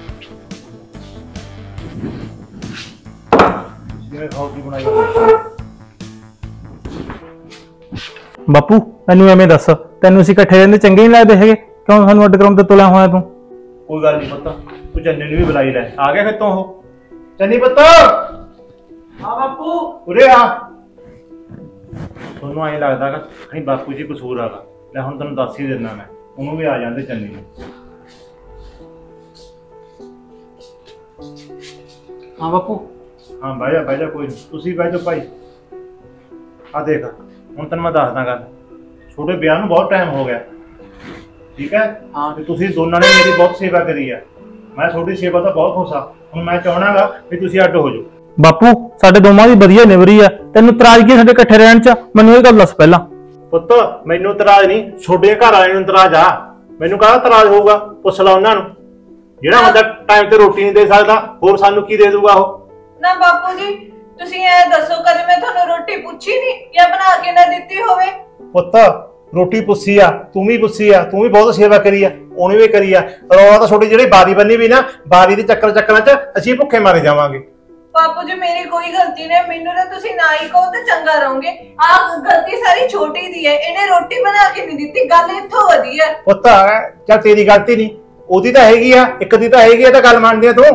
ਬਾਪੂ ਮੈਨੂੰ ਐਵੇਂ ਦੱਸ, ਤੈਨੂੰ ਅਸੀਂ ਇਕੱਠੇ ਰਹਿੰਦੇ ਚੰਗੇ ਨਹੀਂ ਲੱਗਦੇ ਹੈਗੇ? ਕਿਉਂ ਸਾਨੂੰ ਅੱਡ ਕਰਾਉਣ ਤੇ ਤੁਲਿਆ ਹੋਇਆ ਤੂੰ? ਕੋਈ ਗੱਲ ਨਹੀਂ ਪੁੱਤ, ਤੂੰ ਜੰਨੇ ਨੂੰ ਵੀ ਬੁਲਾਈ ਲੈ। ਆ ਗਿਆ ਫਿਰ ਤੋਂ ਉਹ? ਚੰਨੀ ਪੁੱਤ ਹਾਂ ਬਾਪੂ। ਉਰੇ ਆ। ਤੁਹਾਨੂੰ ਐਂ ਲੱਗਦਾਗਾ ਨਹੀਂ ਬਾਪੂ ਜੀ ਕਸੂਰ ਆਗਾ। ਲੈ ਹੁਣ ਤੈਨੂੰ ਦੱਸ ਹੀ ਦਿੰਦਾ ਮੈਂ, ਉਹਨੂੰ ਵੀ ਆ ਜਾਂਦੇ ਚੰਨੀ ਨੂੰ। ਹਾਂ ਬਾਪੂ। ਹਾਂ ਬਹਿ ਜਾ ਕੋਈ ਨੀ। ਤੁਸੀਂ ਬਹਿ ਜਾਓ ਭਾਈ। ਆ ਦੇਖ ਹੁਣ ਤੈਨੂੰ ਮੈਂ ਦੱਸਦਾ ਗੱਲ। ਛੋਟੇ ਵਿਆਹ ਨੂੰ ਬਹੁਤ ਟਾਈਮ ਹੋ ਗਿਆ, ਠੀਕ ਹੈ? ਹਾਂ। ਤੇ ਤੁਸੀਂ ਦੋਨਾਂ ਨੇ ਮੇਰੀ ਬਹੁਤ ਸੇਵਾ ਕਰੀ ਆ। ਮੈਂ ਤੁਹਾਡੀ ਸੇਵਾ ਤਾਂ ਬਹੁਤ ਖੁਸ਼ ਆ। ਹੁਣ ਮੈਂ ਚਾਹਣਾਗਾ ਵੀ ਤੁਸੀਂ ਅੱਡ ਹੋ ਜਾਓ। ਬਾਪੂ ਸਾਡੇ ਦੋਵਾਂ ਦੀ ਵਧੀਆ ਨਿਭਰੀ ਆ, ਤੈਨੂੰ ਇਤਰਾਜ਼ ਕੀ ਸਾਡੇ ਇਕੱਠੇ ਰਹਿਣ ਚ? ਮੈਨੂੰ ਇਹ ਗੱਲ ਦੱਸ ਪਹਿਲਾਂ। ਪੁੱਤ ਮੈਨੂੰ ਇਤਰਾਜ਼ ਨਹੀਂ, ਛੋਟੇ ਘਰ ਵਾਲਿਆਂ ਨੂੰ ਇਤਰਾਜ਼ ਆ। ਮੈਨੂੰ ਕਾਹਦਾ ਇਤਰਾਜ਼ ਹੋਊਗਾ? ਪੁੱਛ ਲਾ ਉਹਨਾਂ ਨੂੰ। ਜਿਹੜਾ ਬੰਦਾ ਟਾਈਮ ਤੇ ਰੋਟੀ ਨਹੀਂ ਦੇ ਸਕਦਾ, ਹੋਰ ਸਾਨੂੰ ਕੀ ਦੇ ਦੂਗਾ ਉਹ? ਨਾ ਬਾਪੂ ਜੀ ਤੁਸੀਂ ਐ ਦੱਸੋ, ਕਦੇ ਮੈਂ ਤੁਹਾਨੂੰ ਰੋਟੀ ਪੁੱਛੀ ਨਹੀਂ ਜਾਂ ਬਣਾ ਕੇ ਨਾ ਦਿੱਤੀ ਹੋਵੇ? ਪੁੱਤ ਰੋਟੀ ਪੁੱਛੀ ਆ, ਤੂੰ ਵੀ ਪੁੱਛੀ ਆ, ਤੂੰ ਵੀ ਬਹੁਤ ਸੇਵਾ ਕਰੀ ਆ, ਉਹਨੇ ਵੀ ਕਰੀ ਆ। ਰੌਲਾ ਤਾਂ ਛੋਟੀ ਜਿਹੜੀ ਬਾਰੀ ਬੰਨੀ ਵੀ ਨਾ, ਬਾਰੀ ਦੇ ਚੱਕਰਾਂ 'ਚ ਅਸੀਂ ਭੁੱਖੇ ਮਾਰੇ ਜਾਵਾਂਗੇ। ਬਾਪੂ ਜੀ ਮੇਰੀ ਕੋਈ ਗਲਤੀ ਨਹੀਂ, ਮੈਨੂੰ ਨਾ ਤੁਸੀਂ ਨਾ ਹੀ ਕਹੋ ਤੇ ਚੰਗਾ ਰਹੋਗੇ। ਆਹ ਗਲਤੀ ਸਾਰੀ ਛੋਟੀ ਦੀ ਹੈ, ਇਹਨੇ ਰੋਟੀ ਬਣਾ ਕੇ ਨਹੀਂ ਦਿੱਤੀ, ਗੱਲ ਇੱਥੋਂ ਵਧੀ ਹੈ। ਪੁੱਤ ਚੱਲ ਤੇਰੀ ਗਲਤੀ ਨਹੀਂ, ਉਹਦੀ ਤਾਂ ਹੈਗੀ ਆ, ਇੱਕ ਦੀ ਤਾਂ ਹੈਗੀ ਆ। ਤਾਂ ਗੱਲ ਮੰਨਦੀ ਆ ਤੂੰ?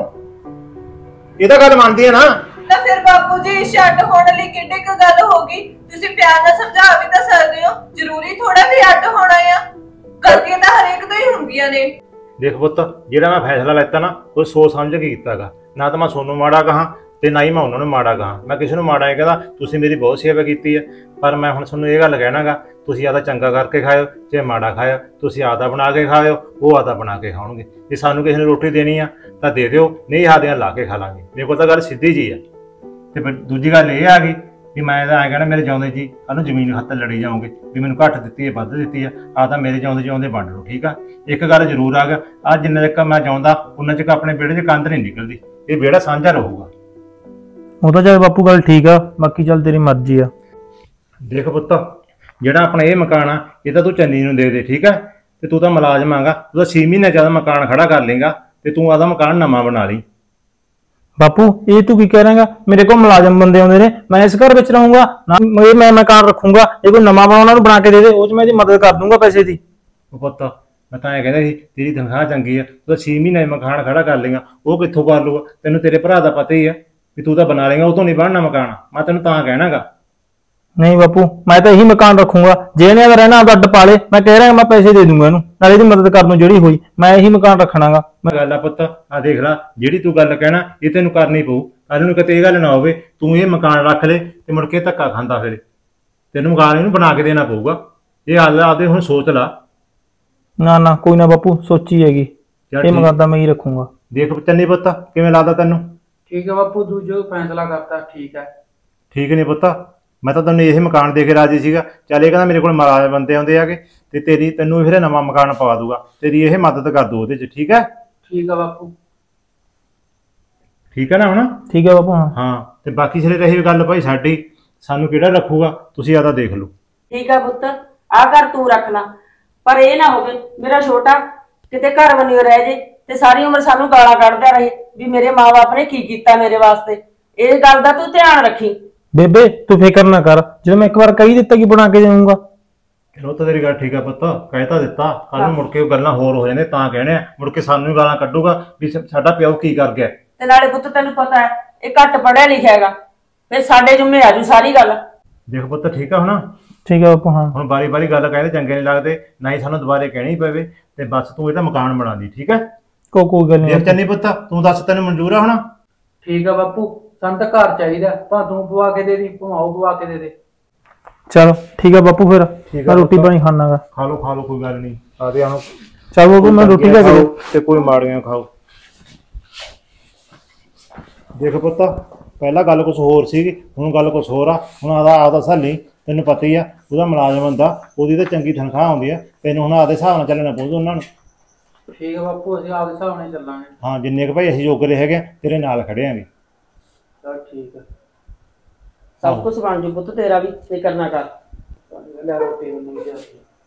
ਇਹ ਤਾਂ ਗੱਲ ਮੰਨਦੀ ਆ ਨਾ? ਤਾਂ ਫਿਰ ਬਾਪੂ ਜੀ ਛੱਡ ਹੋਣ ਲਈ ਕਿੱਡੀ ਕੁ ਗੱਲ ਹੋ ਗਈ? ਤੁਸੀਂ ਪਿਆਰ ਨਾਲ ਸਮਝਾ ਵੀ ਤਾਂ ਸਕਦੇ ਹੋ, ਜ਼ਰੂਰੀ ਥੋੜਾ ਵੀ ਅੱਡ ਹੋਣਾ ਆ। ਗਲਤੀਆਂ ਤਾਂ ਹਰੇਕ ਤੋਂ ਹੀ ਹੁੰਦੀਆਂ ਨੇ। ਦੇਖ ਪੁੱਤ, ਜਿਹੜਾ ਮੈਂ ਫੈਸਲਾ ਲੈਤਾ ਨਾ ਉਹ ਸੋਚ ਸਮਝ ਕੇ ਕੀਤਾਗਾ। ਨਾ ਤਾਂ ਮੈਂ ਤੁਹਾਨੂੰ ਮਾੜਾ ਕਹਾਂ ਤੇ ਨਾ ਹੀ ਮੈਂ ਉਹਨਾਂ ਨੂੰ ਮਾੜਾ ਕਹਾਂ। ਮੈਂ ਕਿਸੇ ਨੂੰ ਮਾੜਾ ਨਹੀਂ ਕਹਿੰਦਾ, ਤੁਸੀਂ ਮੇਰੀ ਬਹੁਤ ਸੇਵਾ ਕੀਤੀ ਹੈ। ਪਰ ਮੈਂ ਹੁਣ ਤੁਹਾਨੂੰ ਇਹ ਗੱਲ ਕਹਿਣਾਗਾ, ਤੁਸੀਂ ਆਦਾ ਚੰਗਾ ਕਰਕੇ ਖਾਇਓ, ਜੇ ਮਾੜਾ ਖਾਇਓ ਤੁਸੀਂ ਆਦਾ ਬਣਾ ਕੇ ਖਾਇਓ, ਉਹ ਆਦਾ ਬਣਾ ਕੇ ਖਾਣਗੇ। ਜੇ ਸਾਨੂੰ ਕਿਸੇ ਨੇ ਰੋਟੀ ਦੇਣੀ ਆ ਤਾਂ ਦੇ ਦਿਓ, ਨਹੀਂ ਆਦਿਆਂ ਲਾ ਕੇ ਖਾ ਲਾਂਗੇ। ਮੇਰੇ ਕੋਲ ਤਾਂ ਗੱਲ ਸਿੱਧੀ ਜੀ ਆ। ਤੇ ਦੂਜੀ ਗੱਲ ਇਹ ਆ ਗਈ ਵੀ ਮੈਂ ਤਾਂ ਐਂ ਕਹਿਣਾ, ਮੇਰੇ ਜਿਉਂਦੇ ਜੀ ਉਹਨੂੰ ਜ਼ਮੀਨ ਹੱਥ ਲੜੀ ਜਾਓਗੇ ਵੀ ਮੈਨੂੰ ਘੱਟ ਦਿੱਤੀ ਹੈ ਵੱਧ ਦਿੱਤੀ ਆ। ਆ ਤਾਂ ਮੇਰੇ ਜਿਉਂਦੇ ਵੰਡ ਲਓ, ਠੀਕ ਆ? ਇੱਕ ਗੱਲ ਜ਼ਰੂਰ ਆ ਗਿਆ, ਆ ਜਿੰਨਾ ਚਿਰ ਮੈਂ ਜਿਉਂਦਾ ਉਹਨਾਂ ਚਿਰ ਆਪਣੇ ਵਿਹੜੇ 'ਚ ਕੰਧ ਨਹੀਂ ਨਿਕਲਦੀ। ਇਹ ਵਿਹੜਾ ਸਾਂਝਾ ਰਹੂਗਾ। ਉਹ ਤਾਂ ਚੱਲ ਬਾਪੂ ਗੱਲ ਠੀਕ ਆ, ਬਾਕੀ ਚੱਲ ਤੇਰੀ ਮਰਜ਼ੀ ਆ। ਦੇਖ ਪੁੱਤ, ਜਿਹੜਾ ਆਪਣਾ ਇਹ ਮਕਾਨ ਆ ਇਹ ਤਾਂ ਤੂੰ ਚੰਨੀ ਨੂੰ ਦੇ ਦੇ, ਠੀਕ ਹੈ? ਤੇ ਤੂੰ ਤਾਂ ਮੁਲਾਜ਼ਮ ਆਂਗਾ, ਤੂੰ ਤਾਂ 6 ਮਹੀਨੇ ਜ਼ਿਆਦਾ ਮਕਾਨ ਖੜਾ ਕਰ ਲੇਗਾ ਤੇ ਤੂੰ ਆਦਾ ਮਕਾਨ ਨਵਾਂ ਬਣਾ ਲਈ। ਬਾਪੂ ਇਹ ਤੂੰ ਕੀ ਕਹਿ ਰਹੇਗਾ? ਮੇਰੇ ਕੋਲ ਮੁਲਾਜ਼ਮ ਬੰਦੇ ਆਉਂਦੇ ਨੇ, ਮੈਂ ਇਸ ਘਰ ਵਿੱਚ ਰਹੂੰਗਾ ਨਾ, ਮੈਂ ਮਕਾਨ ਰੱਖੂੰਗਾ। ਜੇ ਕੋਈ ਨਵਾਂ ਬਣਾਉਣਾ ਨੂੰ ਬਣਾ ਕੇ ਦੇ ਦੇ, ਉਹ 'ਚ ਮੈਂ ਇਹਦੀ ਮਦਦ ਕਰ ਦੂੰਗਾ ਪੈਸੇ ਦੀ। ਉਹ ਪੁੱਤ ਮੈਂ ਤਾਂ ਐਂ ਕਹਿੰਦਾ ਸੀ ਤੇਰੀ ਤਨਖਾਹ ਚੰਗੀ ਆ, ਤੂੰ ਤਾਂ 6 ਮਹੀਨੇ ਮਕਾਨ ਖੜਾ ਕਰ ਲੇਗਾ, ਉਹ ਕਿੱਥੋਂ ਕਰ ਲੂਗਾ? ਤੈਨੂੰ ਤੇਰੇ ਭਰਾ ਦਾ ਪਤਾ ਹੀ ਆ ਵੀ ਤੂੰ ਤਾਂ ਬਣਾ ਲੇਗਾ, ਉਹ ਤੋਂ ਨਹੀਂ ਬਣਨਾ ਮਕਾਨ। ਮੈਂ ਤੈਨੂੰ ਤਾਂ ਕਹਿਣਾਗਾ। ਨਹੀਂ ਬਾਪੂ, ਮੈਂ ਤਾਂ ਇਹੀ ਮਕਾਨ ਰੱਖੂੰਗਾ। ਜੇ ਇਹਨੇ ਅਗਰ ਰਹਿਣਾ ਅੱਡ ਪਾ ਲੇ, ਮੈਂ ਕਹਿ ਰਿਹਾ ਮੈਂ ਪੈਸੇ ਦੇ ਦੂੰਗਾ ਇਹਨੂੰ, ਨਾਲੇ ਇਹਦੀ ਮਦਦ ਕਰ ਦੂੰ ਜਿਹੜੀ ਹੋਈ। ਮੈਂ ਇਹੀ ਮਕਾਨ ਰੱਖਣਾਗਾ। ਗੱਲ ਆ ਪੁੱਤ, ਆ ਦੇਖ ਲੈ, ਜਿਹੜੀ ਤੂੰ ਗੱਲ ਕਹਿਣਾ ਇਹ ਤੈਨੂੰ ਕਰਨੀ ਪਊ। ਕੱਲ ਨੂੰ ਕਿਤੇ ਇਹ ਗੱਲ ਨਾ ਹੋਵੇ ਤੂੰ ਇਹ ਮਕਾਨ ਰੱਖ ਲੈ ਤੇ ਮੁੜ ਕੇ ਧੱਕਾ ਖਾਂਦਾ ਫਿਰ। ਤੈਨੂੰ ਮਕਾਨ ਇਹਨੂੰ ਬਣਾ ਕੇ ਦੇਣਾ ਪਊਗਾ। ਇਹ ਆਦੇ ਹੁਣ ਸੋਚ ਲਾ। ਨਾ ਕੋਈ ਨਾ ਬਾਪੂ, ਸੋਚੀ ਹੈਗੀ। ਇਹ ਮਕਾਨ ਤਾਂ ਮੈਂ ਹੀ ਰੱਖੂੰਗਾ। ਦੇਖ ਚੰਨੀ ਪੁੱਤ, ਕਿਵੇਂ ਲੱਗਦਾ ਤੈਨੂੰ? ਠੀਕ ਹੈ ਬਾਪੂ, ਤੂੰ ਜੋ ਫੈਸਲਾ ਕਰਤਾ ਠੀਕ ਹੈ। ਠੀਕ ਨਹੀਂ ਪੁੱਤ, ਮੈਂ ਤਾਂ ਤੈਨੂੰ ਇਹ ਮਕਾਨ ਦੇ ਕੇ ਰਾਜੀ ਸੀਗਾ। ਚੱਲ ਇਹ ਕਹਿੰਦਾ ਮੇਰੇ ਕੋਲ ਮਹਾਰਾਜ ਬੰਦੇ ਆਉਂਦੇ ਆਗੇ ਤੇ ਤੈਨੂੰ ਫਿਰ ਨਵਾਂ ਮਕਾਨ ਪਵਾ ਦੂਗਾ, ਤੇਰੀ ਇਹ ਮਦਦ ਕਰ ਦੂ ਉਹਦੇ 'ਚ, ਠੀਕ ਹੈ? ਠੀਕ ਹੈ ਬਾਪੂ। ਠੀਕ ਹੈ ਨਾ ਹੁਣ? ਠੀਕ ਹੈ ਬਾਪੂ। ਹਾਂ ਤੇ ਬਾਕੀ ਸਿਰੇ ਰਹੀ ਗੱਲ ਭਾਈ ਸਾਡੀ, ਸਾਨੂੰ ਕਿਹੜਾ ਰੱਖੂਗਾ ਤੁਸੀਂ ਆਦਾ ਦੇਖ ਲਓ। ਠੀਕ ਆ ਪੁੱਤ, ਆ ਘਰ ਤੂੰ ਰੱਖ ਲਾ, ਪਰ ਇਹ ਨਾ ਹੋਵੇ ਮੇਰਾ ਛੋਟਾ ਕਿਤੇ ਘਰ ਬੰਨਿਓ ਰਹਿ ਜੇ ਤੇ ਸਾਰੀ ਉਮਰ ਸਾਨੂੰ ਗਾਲਾਂ ਕੱਢਦਾ ਰਹੇ ਵੀ ਮੇਰੇ ਮਾਂ-ਬਾਪ ਨੇ ਕੀ ਕੀਤਾ ਮੇਰੇ ਵਾਸਤੇ। ਇਹ ਗੱਲ ਦਾ ਤੂੰ ਧਿਆਨ ਰੱਖੀ। ਬੇਬੇ ਤੂੰ ਫਿਕਰ ਨਾ ਕਰ, ਜਦੋਂ ਮੈਂ ਇੱਕ ਵਾਰ ਕਹੀ ਦਿੱਤਾ ਕਿ ਬਣਾ ਕੇ ਦੇਵਾਂਗਾ। ਚਲੋ ਤਾਂ ਤੇਰੀ ਗੱਲ ਠੀਕ ਆ ਪੁੱਤ, ਕਹਿ ਤਾਂ ਦਿੱਤਾ। ਕੱਲ ਨੂੰ ਮੁੜ ਕੇ ਉਹ ਗੱਲਾਂ ਹੋਰ ਹੋ ਜਾਂਦੇ ਤਾਂ ਕਹਿਣੇ ਆ, ਮੁੜ ਕੇ ਸਾਨੂੰ ਹੀ ਗਾਲਾਂ ਕੱਢੂਗਾ ਵੀ ਸਾਡਾ ਪਿਓ ਕੀ ਕਰ ਗਿਆ। ਤੇ ਨਾਲੇ ਪੁੱਤ ਤੈਨੂੰ ਪਤਾ ਹੈ ਇਹ ਘੱਟ ਪੜਿਆ ਲਿਖਿਆ ਹੈਗਾ, ਫਿਰ ਸਾਡੇ ਜੁੰਮੇ ਆਜੂ ਸਾਰੀ ਗੱਲ। ਦੇਖ ਪੁੱਤ ਠੀਕ ਆ ਹੁਣ? ਠੀਕ ਹੈ ਬਾਪੂ। ਹਾਂ ਹੁਣ ਬਾਰੀ ਗੱਲ ਕਹਿੰਦੇ ਚੰਗੇ ਨਹੀਂ ਲੱਗਦੇ, ਨਾ ਹੀ ਸਾਨੂੰ ਦੁਬਾਰੇ ਕਹਿਣੀ ਪਵੇ। ਤੇ ਬਸ ਤੂੰ ਇਹਦਾ ਮਕਾਨ ਬਣਾ ਦੀ, ਠੀਕ ਹੈ? ਕੋਈ ਗੱਲ ਨਹੀਂ। ਦੇਖ ਚੰਨੀ ਪੁੱਤ, ਤੂੰ ਦੱਸ ਤੈਨੂੰ ਮਨਜ਼ੂਰ ਆ ਹੁਣ? ਠੀਕ ਆ ਬਾਪੂ, ਸਾਨੂੰ ਤਾਂ ਘਰ ਚਾਹੀਦਾ, ਭਾਵੇਂ ਤੂੰ ਪਵਾ ਕੇ ਦੇ ਦੀ, ਭਾਵੇਂ ਉਹ ਪਵਾ ਕੇ ਦੇ ਦੇ। ਚਲੋ ਠੀਕ ਆ ਬਾਪੂ, ਫਿਰ ਠੀਕ ਮੈਂ ਆ ਰੋਟੀ ਪੁੱਤ। ਪਾਣੀ ਖਾਣਾਗਾ। ਖਾ ਲਓ ਕੋਈ ਗੱਲ ਨਹੀਂ। ਆਦੇ ਆਣੋ ਚਲ ਬਾਪੂ, ਮੈਂ ਰੋਟੀ ਲੈ ਕੇ ਤੇ ਕੋਈ ਮਾੜੀਆਂ ਖਾਓ। ਦੇਖ ਪੁੱਤ, ਪਹਿਲਾਂ ਗੱਲ ਕੁਝ ਹੋਰ ਸੀਗੀ, ਹੁਣ ਗੱਲ ਕੁਝ ਹੋਰ ਆ। ਹੁਣ ਆਦਾ ਸਾਲੀ ਤੈਨੂੰ ਪਤਾ ਹੀ ਆ, ਉਹਦਾ ਮੁਲਾਜ਼ਮ ਹੁੰਦਾ, ਉਹਦੀ ਤਾਂ ਚੰਗੀ ਤਨਖਾਹ ਆਉਂਦੀ ਆ। ਤੈਨੂੰ ਹੁਣ ਆਦੇ ਹਿਸਾਬ ਨਾਲ ਚੱਲਣਾ ਪਊਗਾ ਉਹਨਾਂ ਨੂੰ। ਠੀਕ ਹੈ ਬਾਪੂ, ਅਸੀਂ ਆਪਦੇ ਹਿਸਾਬ ਨਾਲ ਚੱਲਾਂਗੇ। ਹਾਂ ਜਿੰਨੇ ਕੁ ਭਾਈ ਅਸੀਂ ਜੋਗਰੇ ਹੈਗੇ ਆ, ਤੇਰੇ ਨਾਲ ਖੜੇ ਆਂਗੇ। ਚਲ ਠੀਕ ਹੈ। ਸਭ ਕੁਝ ਬਣ ਜੂ ਪੁੱਤ, ਤੇਰਾ ਵੀ ਫਿਕਰ ਨਾ ਕਰ। ਲੈ ਰੋਟੀ ਮੈਨੂੰ ਦੇ।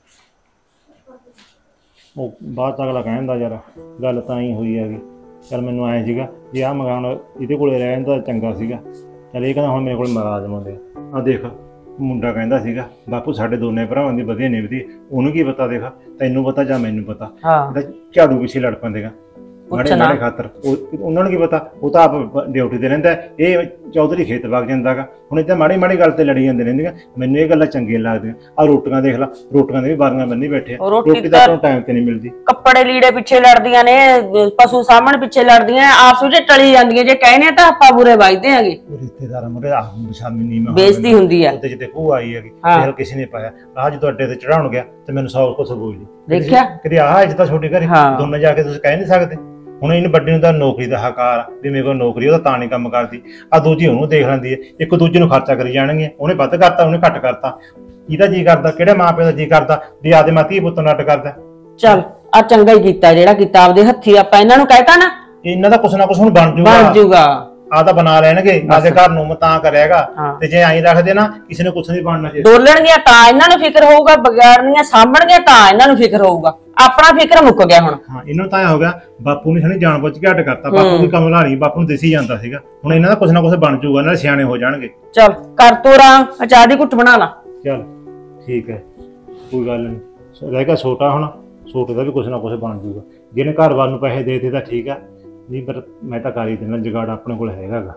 ਉਹ ਬਾਅਦ 'ਚ ਅਗਲਾ ਕਹਿੰਦਾ ਯਾਰ ਗੱਲ ਤਾਂ ਹੀ ਹੋਈ ਹੈਗੀ। ਚੱਲ ਮੈਨੂੰ ਐਂ ਸੀਗਾ ਜੇ ਆਹ ਮਕਾਨ ਇਹਦੇ ਕੋਲੇ ਰਹਿਣ ਦਾ ਚੰਗਾ ਸੀਗਾ। ਚੱਲ ਇਹ ਕਹਿੰਦਾ ਹੁਣ ਮੇਰੇ ਕੋਲ ਮੁਲਾਜ਼ਮ ਆਉਂਦੇ ਆ। ਦੇਖ ਮੁੰਡਾ ਕਹਿੰਦਾ ਸੀਗਾ ਬਾਪੂ ਸਾਡੇ ਦੋਨੇ ਭਰਾਵਾਂ ਦੀ ਵਧੀਆ ਨਿਭਦੀ। ਉਹਨੂੰ ਕੀ ਪਤਾ, ਦੇਖ ਤੈਨੂੰ ਪਤਾ ਜਾਂ ਮੈਨੂੰ ਪਤਾ, ਝਾੜੂ ਪਿੱਛੇ ਲੜ ਪੈਂਦੇਗਾ। ਮਾੜੇ ਮਾੜੇ ਖਾਤਰ ਉਹਨਾਂ ਨੂੰ ਕੀ ਪਤਾ, ਉਹ ਤਾਂ ਆਪ ਡਿਊਟੀ ਤੇ ਰਹਿੰਦਾ, ਇਹ ਚੌਧਰੀ ਖੇਤ ਵਗ ਜਾਂਦਾਗਾ। ਹੁਣ ਇਹ ਤਾਂ ਮਾੜੀ ਮਾੜੀ ਗੱਲ ਤੇ ਲੜੀ ਜਾਂਦੇ ਰਹਿੰਦੀਆਂ। ਮੈਨੂੰ ਇਹ ਗੱਲਾਂ ਚੰਗੀਆਂ ਲੱਗਦੀਆਂ। ਆ ਰੋਟੀਆਂ ਦੇਖ ਲਾ, ਰੋਟੀਆਂ ਦੇ ਵੀ ਬਾਰੀਆਂ ਬੰਨੀ ਬੈਠੇ ਆ, ਰੋਟੀ ਤਾਂ ਤੁਹਾਨੂੰ ਟਾਈਮ ਤੇ ਨਹੀਂ ਮਿਲਦੀ। ਕੱਪੜੇ ਲੀੜੇ ਪਿੱਛੇ ਲੜਦੀਆਂ ਨੇ, ਪਸ਼ੂ ਸਾਹਮਣੇ ਪਿੱਛੇ ਲੜਦੀਆਂ, ਆਪਸ ਵਿੱਚ ਟਲੀ ਜਾਂਦੀਆਂ। ਜੇ ਕਹਿੰਦੇ ਤਾਂ ਆਪਾਂ ਬੁਰੇ ਵੱਜਦੇ ਆਂਗੇ। ਰਿਸ਼ਤੇਦਾਰਾਂ ਮੁਰੇ ਸ਼ਾਮੀ ਨਹੀਂ ਬੇਇੱਜ਼ਤੀ ਹੁੰਦੀ ਆ। ਉੱਤੇ ਜਿੱਤੇ ਭੂਆ ਆਈ ਹੈਗੀ, ਫਿਰ ਕਿਸੇ ਨੇ ਪਾਇਆ ਆਹ ਜਦੋਂ ਅੱਡੇ ਤੇ ਚੜਾਉਣ ਗਿਆ ਤੇ ਮੈਨੂੰ 100 ਕੁਛ ਬੋਲੀ। ਦੇਖਿਆ ਕਦੇ ਆਹ ਇੱਜ਼ਤ ਤਾਂ ਛੋਟੇ ਘਰੇ ਦੋਨੇ ਜਾ ਕੇ ਤੁਸੀਂ ਕਹਿ ਨਹੀਂ ਸਕਦੇ। ਹੁਣ ਇਹਨੂੰ ਵੱਡੀ ਨੂੰ ਤਾਂ ਨੌਕਰੀ ਦਾ ਹਕਾਰ ਆ ਵੀ ਮੇਰੇ ਕੋਲ ਨੌਕਰੀ, ਉਹਦਾ ਤਾਂ ਨਹੀਂ ਕੰਮ ਕਰਦੀ। ਆ ਦੂਜੀ ਉਹਨੂੰ ਦੇਖ ਲੈਂਦੀ ਹੈ, ਇੱਕ ਦੂਜੇ ਨੂੰ ਖਰਚਾ ਕਰੀ ਜਾਣਗੇ। ਉਹਨੇ ਵੱਧ ਕਰਤਾ, ਉਹਨੇ ਘੱਟ ਕਰਤਾ। ਇਹਦਾ ਜੀ ਕਰਦਾ, ਕਿਹੜੇ ਮਾਂ ਪਿਓ ਦਾ ਜੀ ਕਰਦਾ ਵੀ ਆਦੇ ਮਾਤੀ ਪੁੱਤ ਨੱਟ ਕਰਦਾ। ਚੱਲ ਆ ਚੰਗਾ ਹੀ ਕੀਤਾ ਜਿਹੜਾ ਕੀਤਾ, ਆਪਦੇ ਹੱਥੀ ਆਪਾਂ ਇਹਨਾਂ ਨੂੰ ਕਹਿਤਾ ਨਾ, ਇਹਨਾਂ ਦਾ ਕੁਛ ਨਾ ਕੁਛ ਹੁਣ ਬਣ ਜੂਗਾ। ਆ ਤਾਂ ਬਣਾ ਲੈਣਗੇ ਆਦੇ ਘਰ ਨੂੰ, ਮੈਂ ਤਾਂ ਕਰਿਆਗਾ। ਤੇ ਜੇ ਐਂ ਰੱਖਦੇ ਨਾ, ਕਿਸੇ ਨੇ ਕੁਛ ਨਹੀਂ ਬਣਨਾ। ਡੋਲਣਗੀਆਂ ਤਾਂ ਇਹਨਾਂ ਨੂੰ ਫਿਕਰ ਹੋਊਗਾ, ਵਿਗਾੜਨੀਆਂ ਸਾਂਭਣਗੀਆਂ ਤਾਂ ਇਹਨਾਂ ਨੂੰ ਫਿਕਰ ਹੋਊਗਾ। ਆਪਣਾ ਫਿਕਰ ਮੁੱਕ ਗਿਆ ਹੁਣ। ਹਾਂ, ਇਹਨਾਂ ਨੂੰ ਤਾਂ ਹੋ ਗਿਆ ਬਾਪੂ ਨੇ ਸਾਨੂੰ ਜਾਣ ਬੁੱਝ ਕੇ ਹਟ ਕਰਤਾ। ਬਾਪੂ ਦੀ ਕਮਲਾ ਨਹੀਂ, ਬਾਪੂ ਨੂੰ ਦਿਸੀ ਜਾਂਦਾ ਸੀਗਾ। ਹੁਣ ਇਹਨਾਂ ਦਾ ਕੁਛ ਨਾ ਕੁਛ ਬਣ ਜੂਗਾ, ਨਾਲ ਸਿਆਣੇ ਹੋ ਜਾਣਗੇ। ਚੱਲ ਕਰ ਤੂੰ ਆਰਾਮ, ਚਾਹ ਦੀ ਘੁੱਟ ਬਣਾ ਲਾ। ਚੱਲ ਠੀਕ ਹੈ, ਕੋਈ ਗੱਲ ਨਹੀਂ। ਰਹੇਗਾ ਛੋਟਾ, ਹੁਣ ਛੋਟੇ ਦਾ ਵੀ ਕੁਛ ਨਾ ਕੁਛ ਬਣ ਜੂਗਾ। ਜਿਹਨੇ ਘਰ ਵੱਲ ਨੂੰ ਪੈਸੇ ਦੇ ਤਾਂ ਠੀਕ ਆ, ਨਹੀਂ ਪਰ ਮੈਂ ਤਾਂ ਕਰ ਹੀ ਦੇਣਾ ਜੁਗਾੜ, ਆਪਣੇ ਕੋਲ ਹੈਗਾ।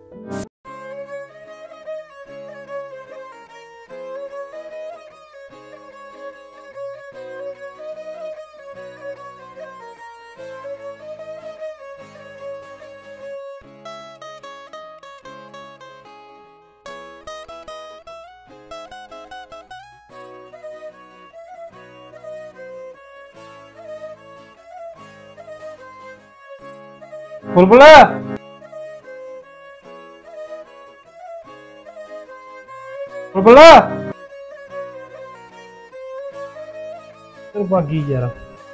बुलबुल बुलबुल भागी यार।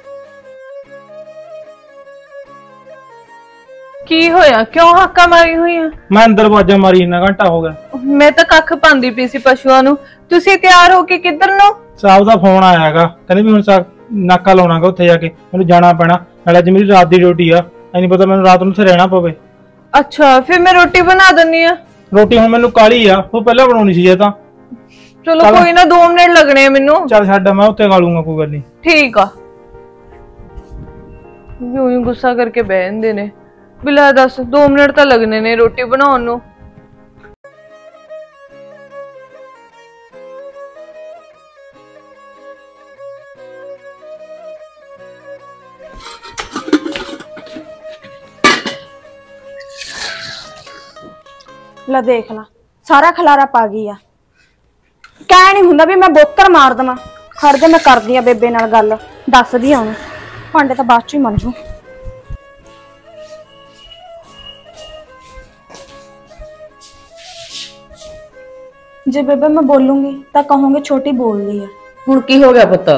ਕੀ ਹੋਇਆ? ਕਿਉਂ ਹਾਕਾ ਮਾਰੀ ਹੋਈ ਆ? मैं अंदर आवाजा मारी, इन्ना घंटा हो गया। ਮੈਂ ਤਾਂ ਕੱਖ ਪਾਉਂਦੀ ਪਈ ਸੀ ਪਸ਼ੂਆਂ ਨੂੰ। ਤੁਸੀਂ ਤਿਆਰ ਹੋ ਕੇ ਕਿੱਧਰ ਨੂੰ? साहब ਦਾ ਫੋਨ ਆਇਆਗਾ, ਕਹਿੰਦੇ ਵੀ ਹੁਣ ਨਾਕਾ ਲਾਉਣਾਗਾ ਉੱਥੇ ਜਾ ਕੇ, ਮੈਨੂੰ ਜਾਣਾ ਪੈਣਾ। ਨਾਲੇ ਅੱਜ ਮੇਰੀ ਰਾਤ ਦੀ ਡਿਊਟੀ ਆ, ਐ ਨਹੀਂ ਪਤਾ ਮੈਨੂੰ ਰਾਤ ਨੂੰ ਉੱਥੇ ਰਹਿਣਾ ਪਵੇ। ਅੱਛਾ, ਫਿਰ ਮੈਂ ਰੋਟੀ ਬਣਾ ਦਿੰਨੀ ਆ। ਰੋਟੀ ਹੁਣ ਮੈਨੂੰ ਕਾਲੀ ਆ, ਉਹ ਪਹਿਲਾਂ ਬਣਾਉਣੀ ਸੀ। ਜੇ ਤਾਂ ਚਲੋ ਕੋਈ ਨਾ, 2 ਮਿੰਟ ਲੱਗਣੇ ਆ ਮੈਨੂੰ। ਚੱਲ ਛੱਡ, ਮੈਂ ਉੱਥੇ ਖਾ ਲੂੰਗਾ, ਕੋਈ ਗੱਲ ਨਹੀਂ। ਠੀਕ ਆ। ਯੂੰ ਗੁੱਸਾ ਕਰਕੇ ਬਹਿ ਜਾਂਦੇ ਨੇ। ਬਿਲਾ ਦੱਸ, 2 ਮਿੰਟ ਤਾਂ ਲੱਗਣੇ ਨੇ ਰੋਟੀ ਬਣਾਉਣ ਨੂੰ। ਲੈ ਦੇਖ ਲਾ, ਸਾਰਾ ਖਲਾਰਾ ਪਾ ਗਈ ਆ। ਕਹਿ ਨਹੀਂ ਹੁੰਦਾ ਵੀ ਮੈਂ ਬੋਕਰ ਮਾਰ ਦਵਾਂ। ਖੜ ਜਾ, ਮੈਂ ਕਰਦੀ ਆ ਬੇਬੇ ਨਾਲ ਗੱਲ, ਦੱਸਦੀ ਆ ਉਹਨੂੰ। ਭਾਂਡੇ ਤਾਂ ਬਾਅਦ ਚ ਹੀ ਮੰਜੂ। ਜੇ ਬੇਬੇ ਮੈਂ ਬੋਲੂੰਗੀ ਤਾਂ ਕਹੋਗੇ ਛੋਟੀ ਬੋਲਦੀ ਆ। ਹੁਣ ਕੀ ਹੋ ਗਿਆ ਪੁੱਤ?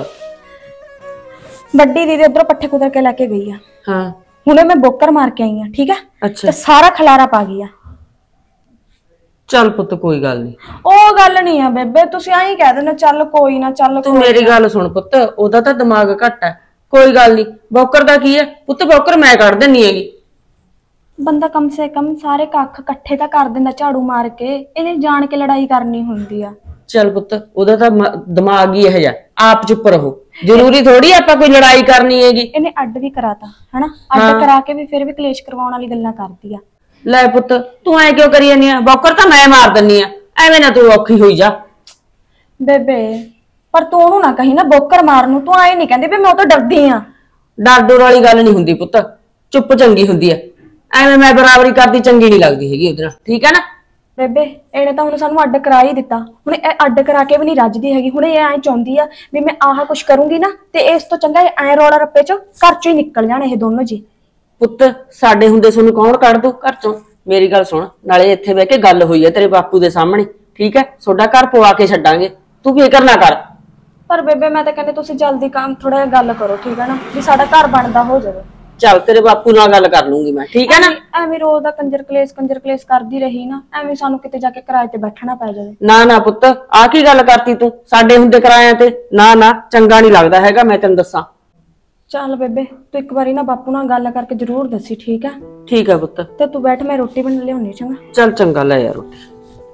ਵੱਡੀ ਦੀਦੀ ਉਧਰੋਂ ਪੱਠੇ ਕੁਦਰ ਕੇ ਲੈ ਕੇ ਗਈ ਆ। ਹਾਂ, ਹੁਣੇ ਮੈਂ ਬੋਕਰ ਮਾਰ ਕੇ ਆਈ ਆ, ਠੀਕ ਆ? ਅੱਛਾ, ਤੇ ਸਾਰਾ ਖਲਾਰਾ ਪਾ ਗਈ ਆ। ਚੱਲ ਪੁੱਤ ਕੋਈ ਗੱਲ ਨਹੀਂ। ਉਹ ਗੱਲ ਨਹੀਂ ਆ ਬੇਬੇ, ਤੁਸੀਂ ਐਂ ਕਹਿ ਦਿੰਦੇ ਚੱਲ ਕੋਈ ਨਾ, ਚੱਲ ਤੂੰ ਮੇਰੀ ਗੱਲ ਸੁਣ ਪੁੱਤ, ਉਹਦਾ ਤਾਂ ਦਿਮਾਗ ਘੱਟ ਹੈ। ਕੋਈ ਗੱਲ ਨਹੀਂ, ਬੌਕਰ ਦਾ ਕੀ ਹੈ ਪੁੱਤ, ਬੌਕਰ ਮੈਂ ਕੱਢ ਦਿੰਨੀ ਹੈਗੀ। ਬੰਦਾ ਕਮ ਸੇ ਕਮ ਸਾਰੇ ਕੱਖ ਇਕੱਠੇ ਤਾਂ ਕਰ ਦਿੰਦਾ ਝਾੜੂ ਮਾਰ ਕੇ। ਇਹਨੇ ਜਾਣ ਕੇ ਲੜਾਈ ਕਰਨੀ ਹੁੰਦੀ ਆ। ਚੱਲ ਪੁੱਤ, ਉਹਦਾ ਤਾਂ ਦਿਮਾਗ ਹੀ ਇਹ ਜਾ, ਆਪ ਚੁੱਪ ਰਹੋ। ਜ਼ਰੂਰੀ ਥੋੜੀ ਆਪਾਂ ਕੋਈ ਲੜਾਈ ਕਰਨੀ ਹੈਗੀ। ਇਹਨੇ ਅੱਡ ਵੀ ਕਰਾਤਾ ਹਨਾ, ਅੱਡ ਕਰਾ ਕੇ ਵੀ ਫਿਰ ਵੀ ਕਲੇਸ਼ ਕਰਵਾਉਣ ਵਾਲੀ ਗੱਲਾਂ ਕਰਦੀ ਆ। ਲੈ ਪੁੱਤ, ਤੂੰ ਐ ਕਿਉਂ ਕਰੀ ਜਾਂਦੀ ਆ? ਬੌਕਰ ਤਾਂ ਮੈਂ ਮਾਰ ਦਿੰਨੀ ਆ, ਐਵੇਂ ਨਾ ਤੂੰ ਔਖੀ ਹੋਈ ਜਾ। ਬੇਬੇ ਪਰ ਤੂੰ ਉਹਨੂੰ ਨਾ ਕਹੀ ਨਾ ਬੋਕਰ ਮਾਰਨ ਨੂੰ। ਤੂੰ ਐ ਨਹੀਂ ਕਹਿੰਦੀ ਵੀ ਮੈਂ ਉਹ ਤੋਂ ਡਰਦੀ ਆ। ਡਰ ਡਰ ਵਾਲੀ ਗੱਲ ਨਹੀਂ ਹੁੰਦੀ ਪੁੱਤ, ਚੁੱਪ ਚੰਗੀ ਹੁੰਦੀ ਆ। ਐਵੇਂ ਮੈਂ ਬਰਾਬਰੀ ਕਰਦੀ ਚੰਗੀ ਨਹੀਂ ਲੱਗਦੀ ਹੈਗੀ ਉਹਦੇ ਨਾਲ, ਠੀਕ ਹੈ ਨਾ? ਬੇਬੇ ਇਹਨੇ ਤਾਂ ਹੁਣ ਸਾਨੂੰ ਅੱਡ ਕਰਾ ਹੀ ਦਿੱਤਾ। ਹੁਣ ਇਹ ਅੱਡ ਕਰਾ ਕੇ ਵੀ ਨਹੀਂ ਰੱਜਦੀ ਹੈਗੀ। ਹੁਣ ਇਹ ਐ ਚਾਹੁੰਦੀ ਆ ਵੀ ਮੈਂ ਆਹ ਕੁਛ ਕਰੂੰਗੀ ਨਾ ਤੇ ਇਸ ਤੋਂ ਚੰਗਾ ਐ ਰੌਲਾ ਰੱਪੇ ਚੋਂ ਘਰ ਚੋਂ ਹੀ ਨਿਕਲ ਜਾਣ ਇਹ ਦੋਨੋਂ ਜੀ। ਪੁੱਤ ਸਾਡੇ ਹੁੰਦੇ ਤੁਹਾਨੂੰ ਕੌਣ ਕੱਢ ਦੂ ਘਰ ਚੋਂ? ਮੇਰੀ ਗੱਲ ਸੁਣ, ਨਾਲੇ ਇੱਥੇ ਬਹਿ ਕੇ ਗੱਲ ਹੋਈ ਹੈ ਤੇਰੇ ਬਾਪੂ ਦੇ ਸਾਹਮਣੇ, ਠੀਕ ਹੈ? ਤੁਹਾਡਾ ਘਰ ਪਵਾ ਕੇ ਛੱਡਾਂਗੇ, ਤੂੰ ਫਿਕਰ ਨਾ ਕਰ। ਪਰ ਬੇਬੇ ਮੈਂ ਤਾਂ ਕਹਿੰਦੀ ਤੁਸੀਂ ਜਲਦੀ ਕੰਮ ਥੋੜਾ ਜਿਹਾ ਗੱਲ ਕਰੋ, ਠੀਕ ਹੈ ਨਾ? ਵੀ ਸਾਡਾ ਘਰ ਬਣਦਾ ਹੋ ਜਾਵੇ। ਚੱਲ ਤੇਰੇ ਬਾਪੂ ਨਾਲ ਗੱਲ ਕਰ ਲੂੰਗੀ ਮੈਂ, ਠੀਕ ਹੈ ਨਾ? ਐਵੇਂ ਰੋਜ਼ ਦਾ ਕੰਜਰ ਕਲੇਸ਼ ਕਰਦੀ ਰਹੀ ਨਾ, ਐਵੇਂ ਸਾਨੂੰ ਕਿਤੇ ਜਾ ਕੇ ਕਿਰਾਏ ਤੇ ਬੈਠਣਾ ਪੈ ਜਾਵੇ। ਨਾ ਨਾ ਪੁੱਤ, ਆਹ ਕੀ ਗੱਲ ਕਰਤੀ ਤੂੰ ਸਾਡੇ ਹੁੰਦੇ ਕਿਰਾਇਆਂ ਤੇ? ਨਾ ਨਾ, ਚੰਗਾ ਨਹੀਂ ਲੱਗਦਾ ਹੈਗਾ, ਮੈਂ ਤੈਨੂੰ ਦੱਸਾਂ। ਚੱਲ ਬੇਬੇ ਤੂੰ ਇੱਕ ਵਾਰੀ ਨਾ ਬਾਪੂ ਨਾਲ ਗੱਲ ਕਰਕੇ ਜ਼ਰੂਰ ਦੱਸੀ, ਠੀਕ ਹੈ? ਠੀਕ ਹੈ ਪੁੱਤ। ਤੇ ਤੂੰ ਬੈਠ, ਮੈਂ ਰੋਟੀ ਬਣਾ ਲਿਆਉਣੀ। ਚੰਗਾ ਚੱਲ ਚੰਗਾ, ਲੈ ਯਾਰ ਰੋਟੀ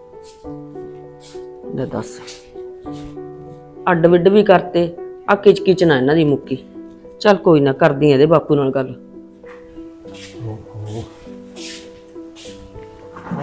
ਲੈ। ਦੱਸ, ਅੱਡ ਵਿੱਡ ਵੀ ਕਰਤੇ, ਆ ਕਿਚਕਿਚ ਨਾ ਇਹਨਾਂ ਦੀ ਮੁੱਕੀ। ਚੱਲ ਕੋਈ ਨਾ, ਕਰਦੀ ਇਹਦੇ ਬਾਪੂ ਨਾਲ ਗੱਲ।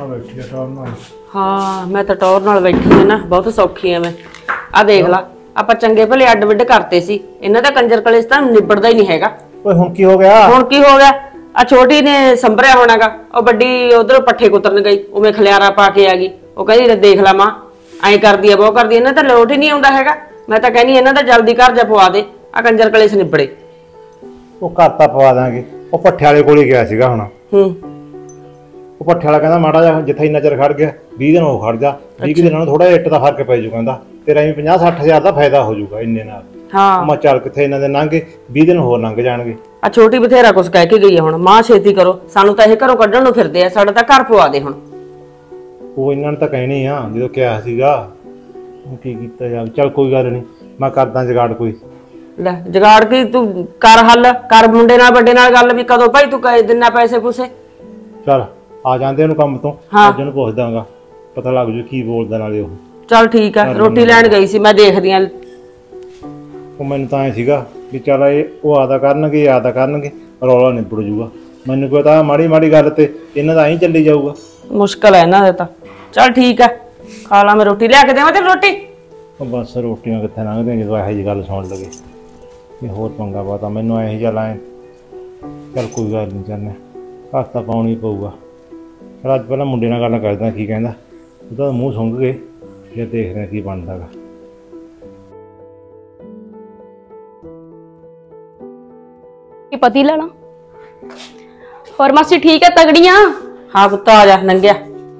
ਬੈਠੀ ਆ ਟੌਰ ਨਾਲ। ਹਾਂ ਮੈਂ ਤਾਂ ਟੌਰ ਨਾਲ ਬੈਠੀ ਆ ਨਾ, ਬਹੁਤ ਸੌਖੀ ਆ ਮੈਂ। ਆ ਦੇਖ ਲਾ, ਆਪਾਂ ਚੰਗੇ ਭਲੇ ਅੱਡ ਵਿੱਡ ਕਰਤੇ ਸੀ, ਇਹਨਾਂ ਦਾ ਕੰਜਰ ਕਲੇਸ਼ ਤਾਂ ਨਿਬੜਦਾ ਹੀ ਨਹੀਂ ਹੈਗਾ। ਓਏ ਹੁਣ ਕੀ ਹੋ ਗਿਆ? ਹੁਣ ਕੀ ਹੋ ਗਿਆ? ਆ ਛੋਟੀ ਨੇ ਸੰਭਰਿਆ ਹੋਣਾਗਾ, ਉਹ ਵੱਡੀ ਉਧਰੋਂ ਪੱਠੇ ਕੁਤਰਨ ਗਈ, ਉਵੇਂ ਖਲਿਆਰਾ ਪਾ ਕੇ ਆ ਗਈ। ਉਹ ਕਹਿੰਦੀ ਲੈ ਦੇਖ ਲਾ ਮਾਂ, ਐਂ ਕਰਦੀ ਆ ਬਹੁਤ ਕਰਦੀ, ਇਹਨਾਂ ਤਾਂ ਲੋਟ ਹੀ ਨਹੀਂ ਆਉਂਦਾ ਹੈਗਾ। ਮੈਂ ਤਾਂ ਕਹਿੰਦੀ ਇਹਨਾਂ ਦਾ ਜਲਦੀ ਘਰ ਜਾ ਪਵਾ ਦੇ, ਆ ਕੰਜਰ ਕਲੇਸ਼ ਨਿਬੜੇ। ਉਹ ਘਰ ਤਾਂ ਪਵਾ ਦਾਂਗੇ। ਉਹ ਪੱਠੇ ਵਾਲੇ ਕੋਲ ਹੀ ਗਿਆ ਸੀਗਾ ਹੁਣ। ਉਹ ਪੱਠੇ ਵਾਲਾ ਕਹਿੰਦਾ ਮਾੜਾ ਜਿਹਾ ਜਿੱਥੇ ਇੰਨਾ ਚਿਰ ਖੜ ਗਿਆ 20 ਦਿਨ ਹੋ ਖੜ ਜਾ, 20 ਦਿਨਾਂ ਨੂੰ ਥੋੜਾ ਇੱਟ ਦਾ ਫਰਕ ਪੈ ਜੂ, ਕਹਿੰਦਾ ਤੇਰਾ ਵੀ 50-60 ਹਜ਼ਾਰ ਦਾ ਫਾਇਦਾ ਹੋ ਜਾਊਗਾ ਇੰਨੇ ਨਾਲ। ਹਾਂ ਮੈਂ ਚੱਲ ਕਿੱਥੇ ਇਹਨਾਂ ਦੇ ਲੰਘੇ 20 ਦਿਨ ਹੋਰ ਲੰਘ ਜਾਣਗੇ। ਆ ਛੋਟੀ ਬਥੇਰਾ ਕੁਛ ਕਹਿ ਕੇ ਗਈ ਆ ਹੁਣ, ਮਾਂ ਛੇਤੀ ਕਰੋ, ਸਾਨੂੰ ਤਾਂ ਇਹ ਘਰੋਂ ਕੱਢਣ ਨੂੰ ਫਿਰਦੇ ਆ, ਸਾਡਾ ਤਾਂ ਘਰ ਪਵਾ ਦੇ ਹੁਣ। ਉਹ ਇਹਨਾਂ ਨੇ ਤਾਂ ਕਹਿਣੀ ਆ ਜਦੋਂ ਕਿਹਾ ਸੀਗਾ, ਕੀ ਕੀਤਾ ਜਾਵੇ। ਚੱਲ ਕੋਈ ਗੱਲ ਨਹੀਂ, ਮੈਂ ਕਰਦਾ ਜਗਾੜ ਕੋਈ। ਲੈ ਜਗਾੜ ਕੀ, ਤੂੰ ਕਰ ਹੱਲ ਕਰ ਮੁੰਡੇ ਨਾਲ ਵੱਡੇ ਨਾਲ ਗੱਲ, ਵੀ ਕਦੋਂ ਭਾਈ ਤੂੰ ਕਹੇ ਦਿਨਾ ਪੈਸੇ ਪੂਸੇ। ਚੱਲ ਆ ਜਾਂਦੇ ਉਹਨੂੰ ਕੰਮ ਤੋਂ, ਅੱਜ ਉਹਨੂੰ ਪੁੱਛ ਦਾਂਗਾ, ਪਤਾ ਲੱਗ ਜੂ ਕੀ ਬੋਲਦਾ ਨਾਲੇ ਉਹ। ਚੱਲ ਠੀਕ ਆ, ਰੋਟੀ ਲੈਣ ਗਈ ਸੀ, ਮੈਂ ਦੇਖਦੀ ਆ। ਉਹ ਮੈਨੂੰ ਤਾਂ ਐ ਸੀਗਾ ਵੀ ਚੱਲ ਇਹ ਉਹ ਆਦਾ ਕਰਨਗੇ ਰੌਲਾ ਨਿਬੜ ਜੂਗਾ। ਮੈਨੂੰ ਪਤਾ ਮਾੜੀ ਮਾੜੀ ਗੱਲ ਤੇ ਇਹਨਾਂ ਦਾ ਐਂ ਚੱਲੀ ਜਾਊਗਾ। ਮੁਸ਼ਕਲ ਹੈ ਇਹਨਾਂ ਦਾ ਤਾਂ। ਚੱਲ ਠੀਕ ਆ, ਖਾ ਲਾ, ਮੈਂ ਰੋਟੀ ਲਿਆ ਕੇ ਦੇਵਾਂ ਤੇ ਰੋਟੀ। ਉਹ ਬਸ ਰੋਟੀਆਂ ਕਿੱਥੇ ਲੰਘਦੀਆਂ ਜਦੋਂ ਇਹੋ ਜਿਹੀ ਗੱਲ ਸੁਣ ਲਵੇ, ਇਹ ਹੋਰ ਪੰਗਾ ਪਤਾ ਮੈਨੂੰ ਇਹੋ ਜਿਹਾ ਲਾਏ। ਚੱਲ ਕੋਈ ਗੱਲ ਨਹੀਂ, ਚੱਲਨੇ ਹੱਥ ਤਾਂ ਪਾਉਣਾ ਹੀ ਪਊਗਾ। ਚਲ ਅੱਜ ਪਹਿਲਾਂ ਮੁੰਡੇ ਨਾਲ ਗੱਲ ਕਰਦਾ, ਕੀ ਕਹਿੰਦਾ। ਉਹਦਾ ਮੂੰਹ ਸੁੰਘ ਗਏ, ਫਿਰ ਦੇਖਦੇ ਹਾਂ ਕੀ ਬਣਦਾ ਗਾ। ਪਤੀ ਲੈਣਾ। ਹੋਰ ਮਾਸੀ ਠੀਕ ਹੈ, ਤਗੜੀਆਂ? ਹਾਂ ਪੁੱਤ ਆ ਜਾ ਨੰਗਿਆ।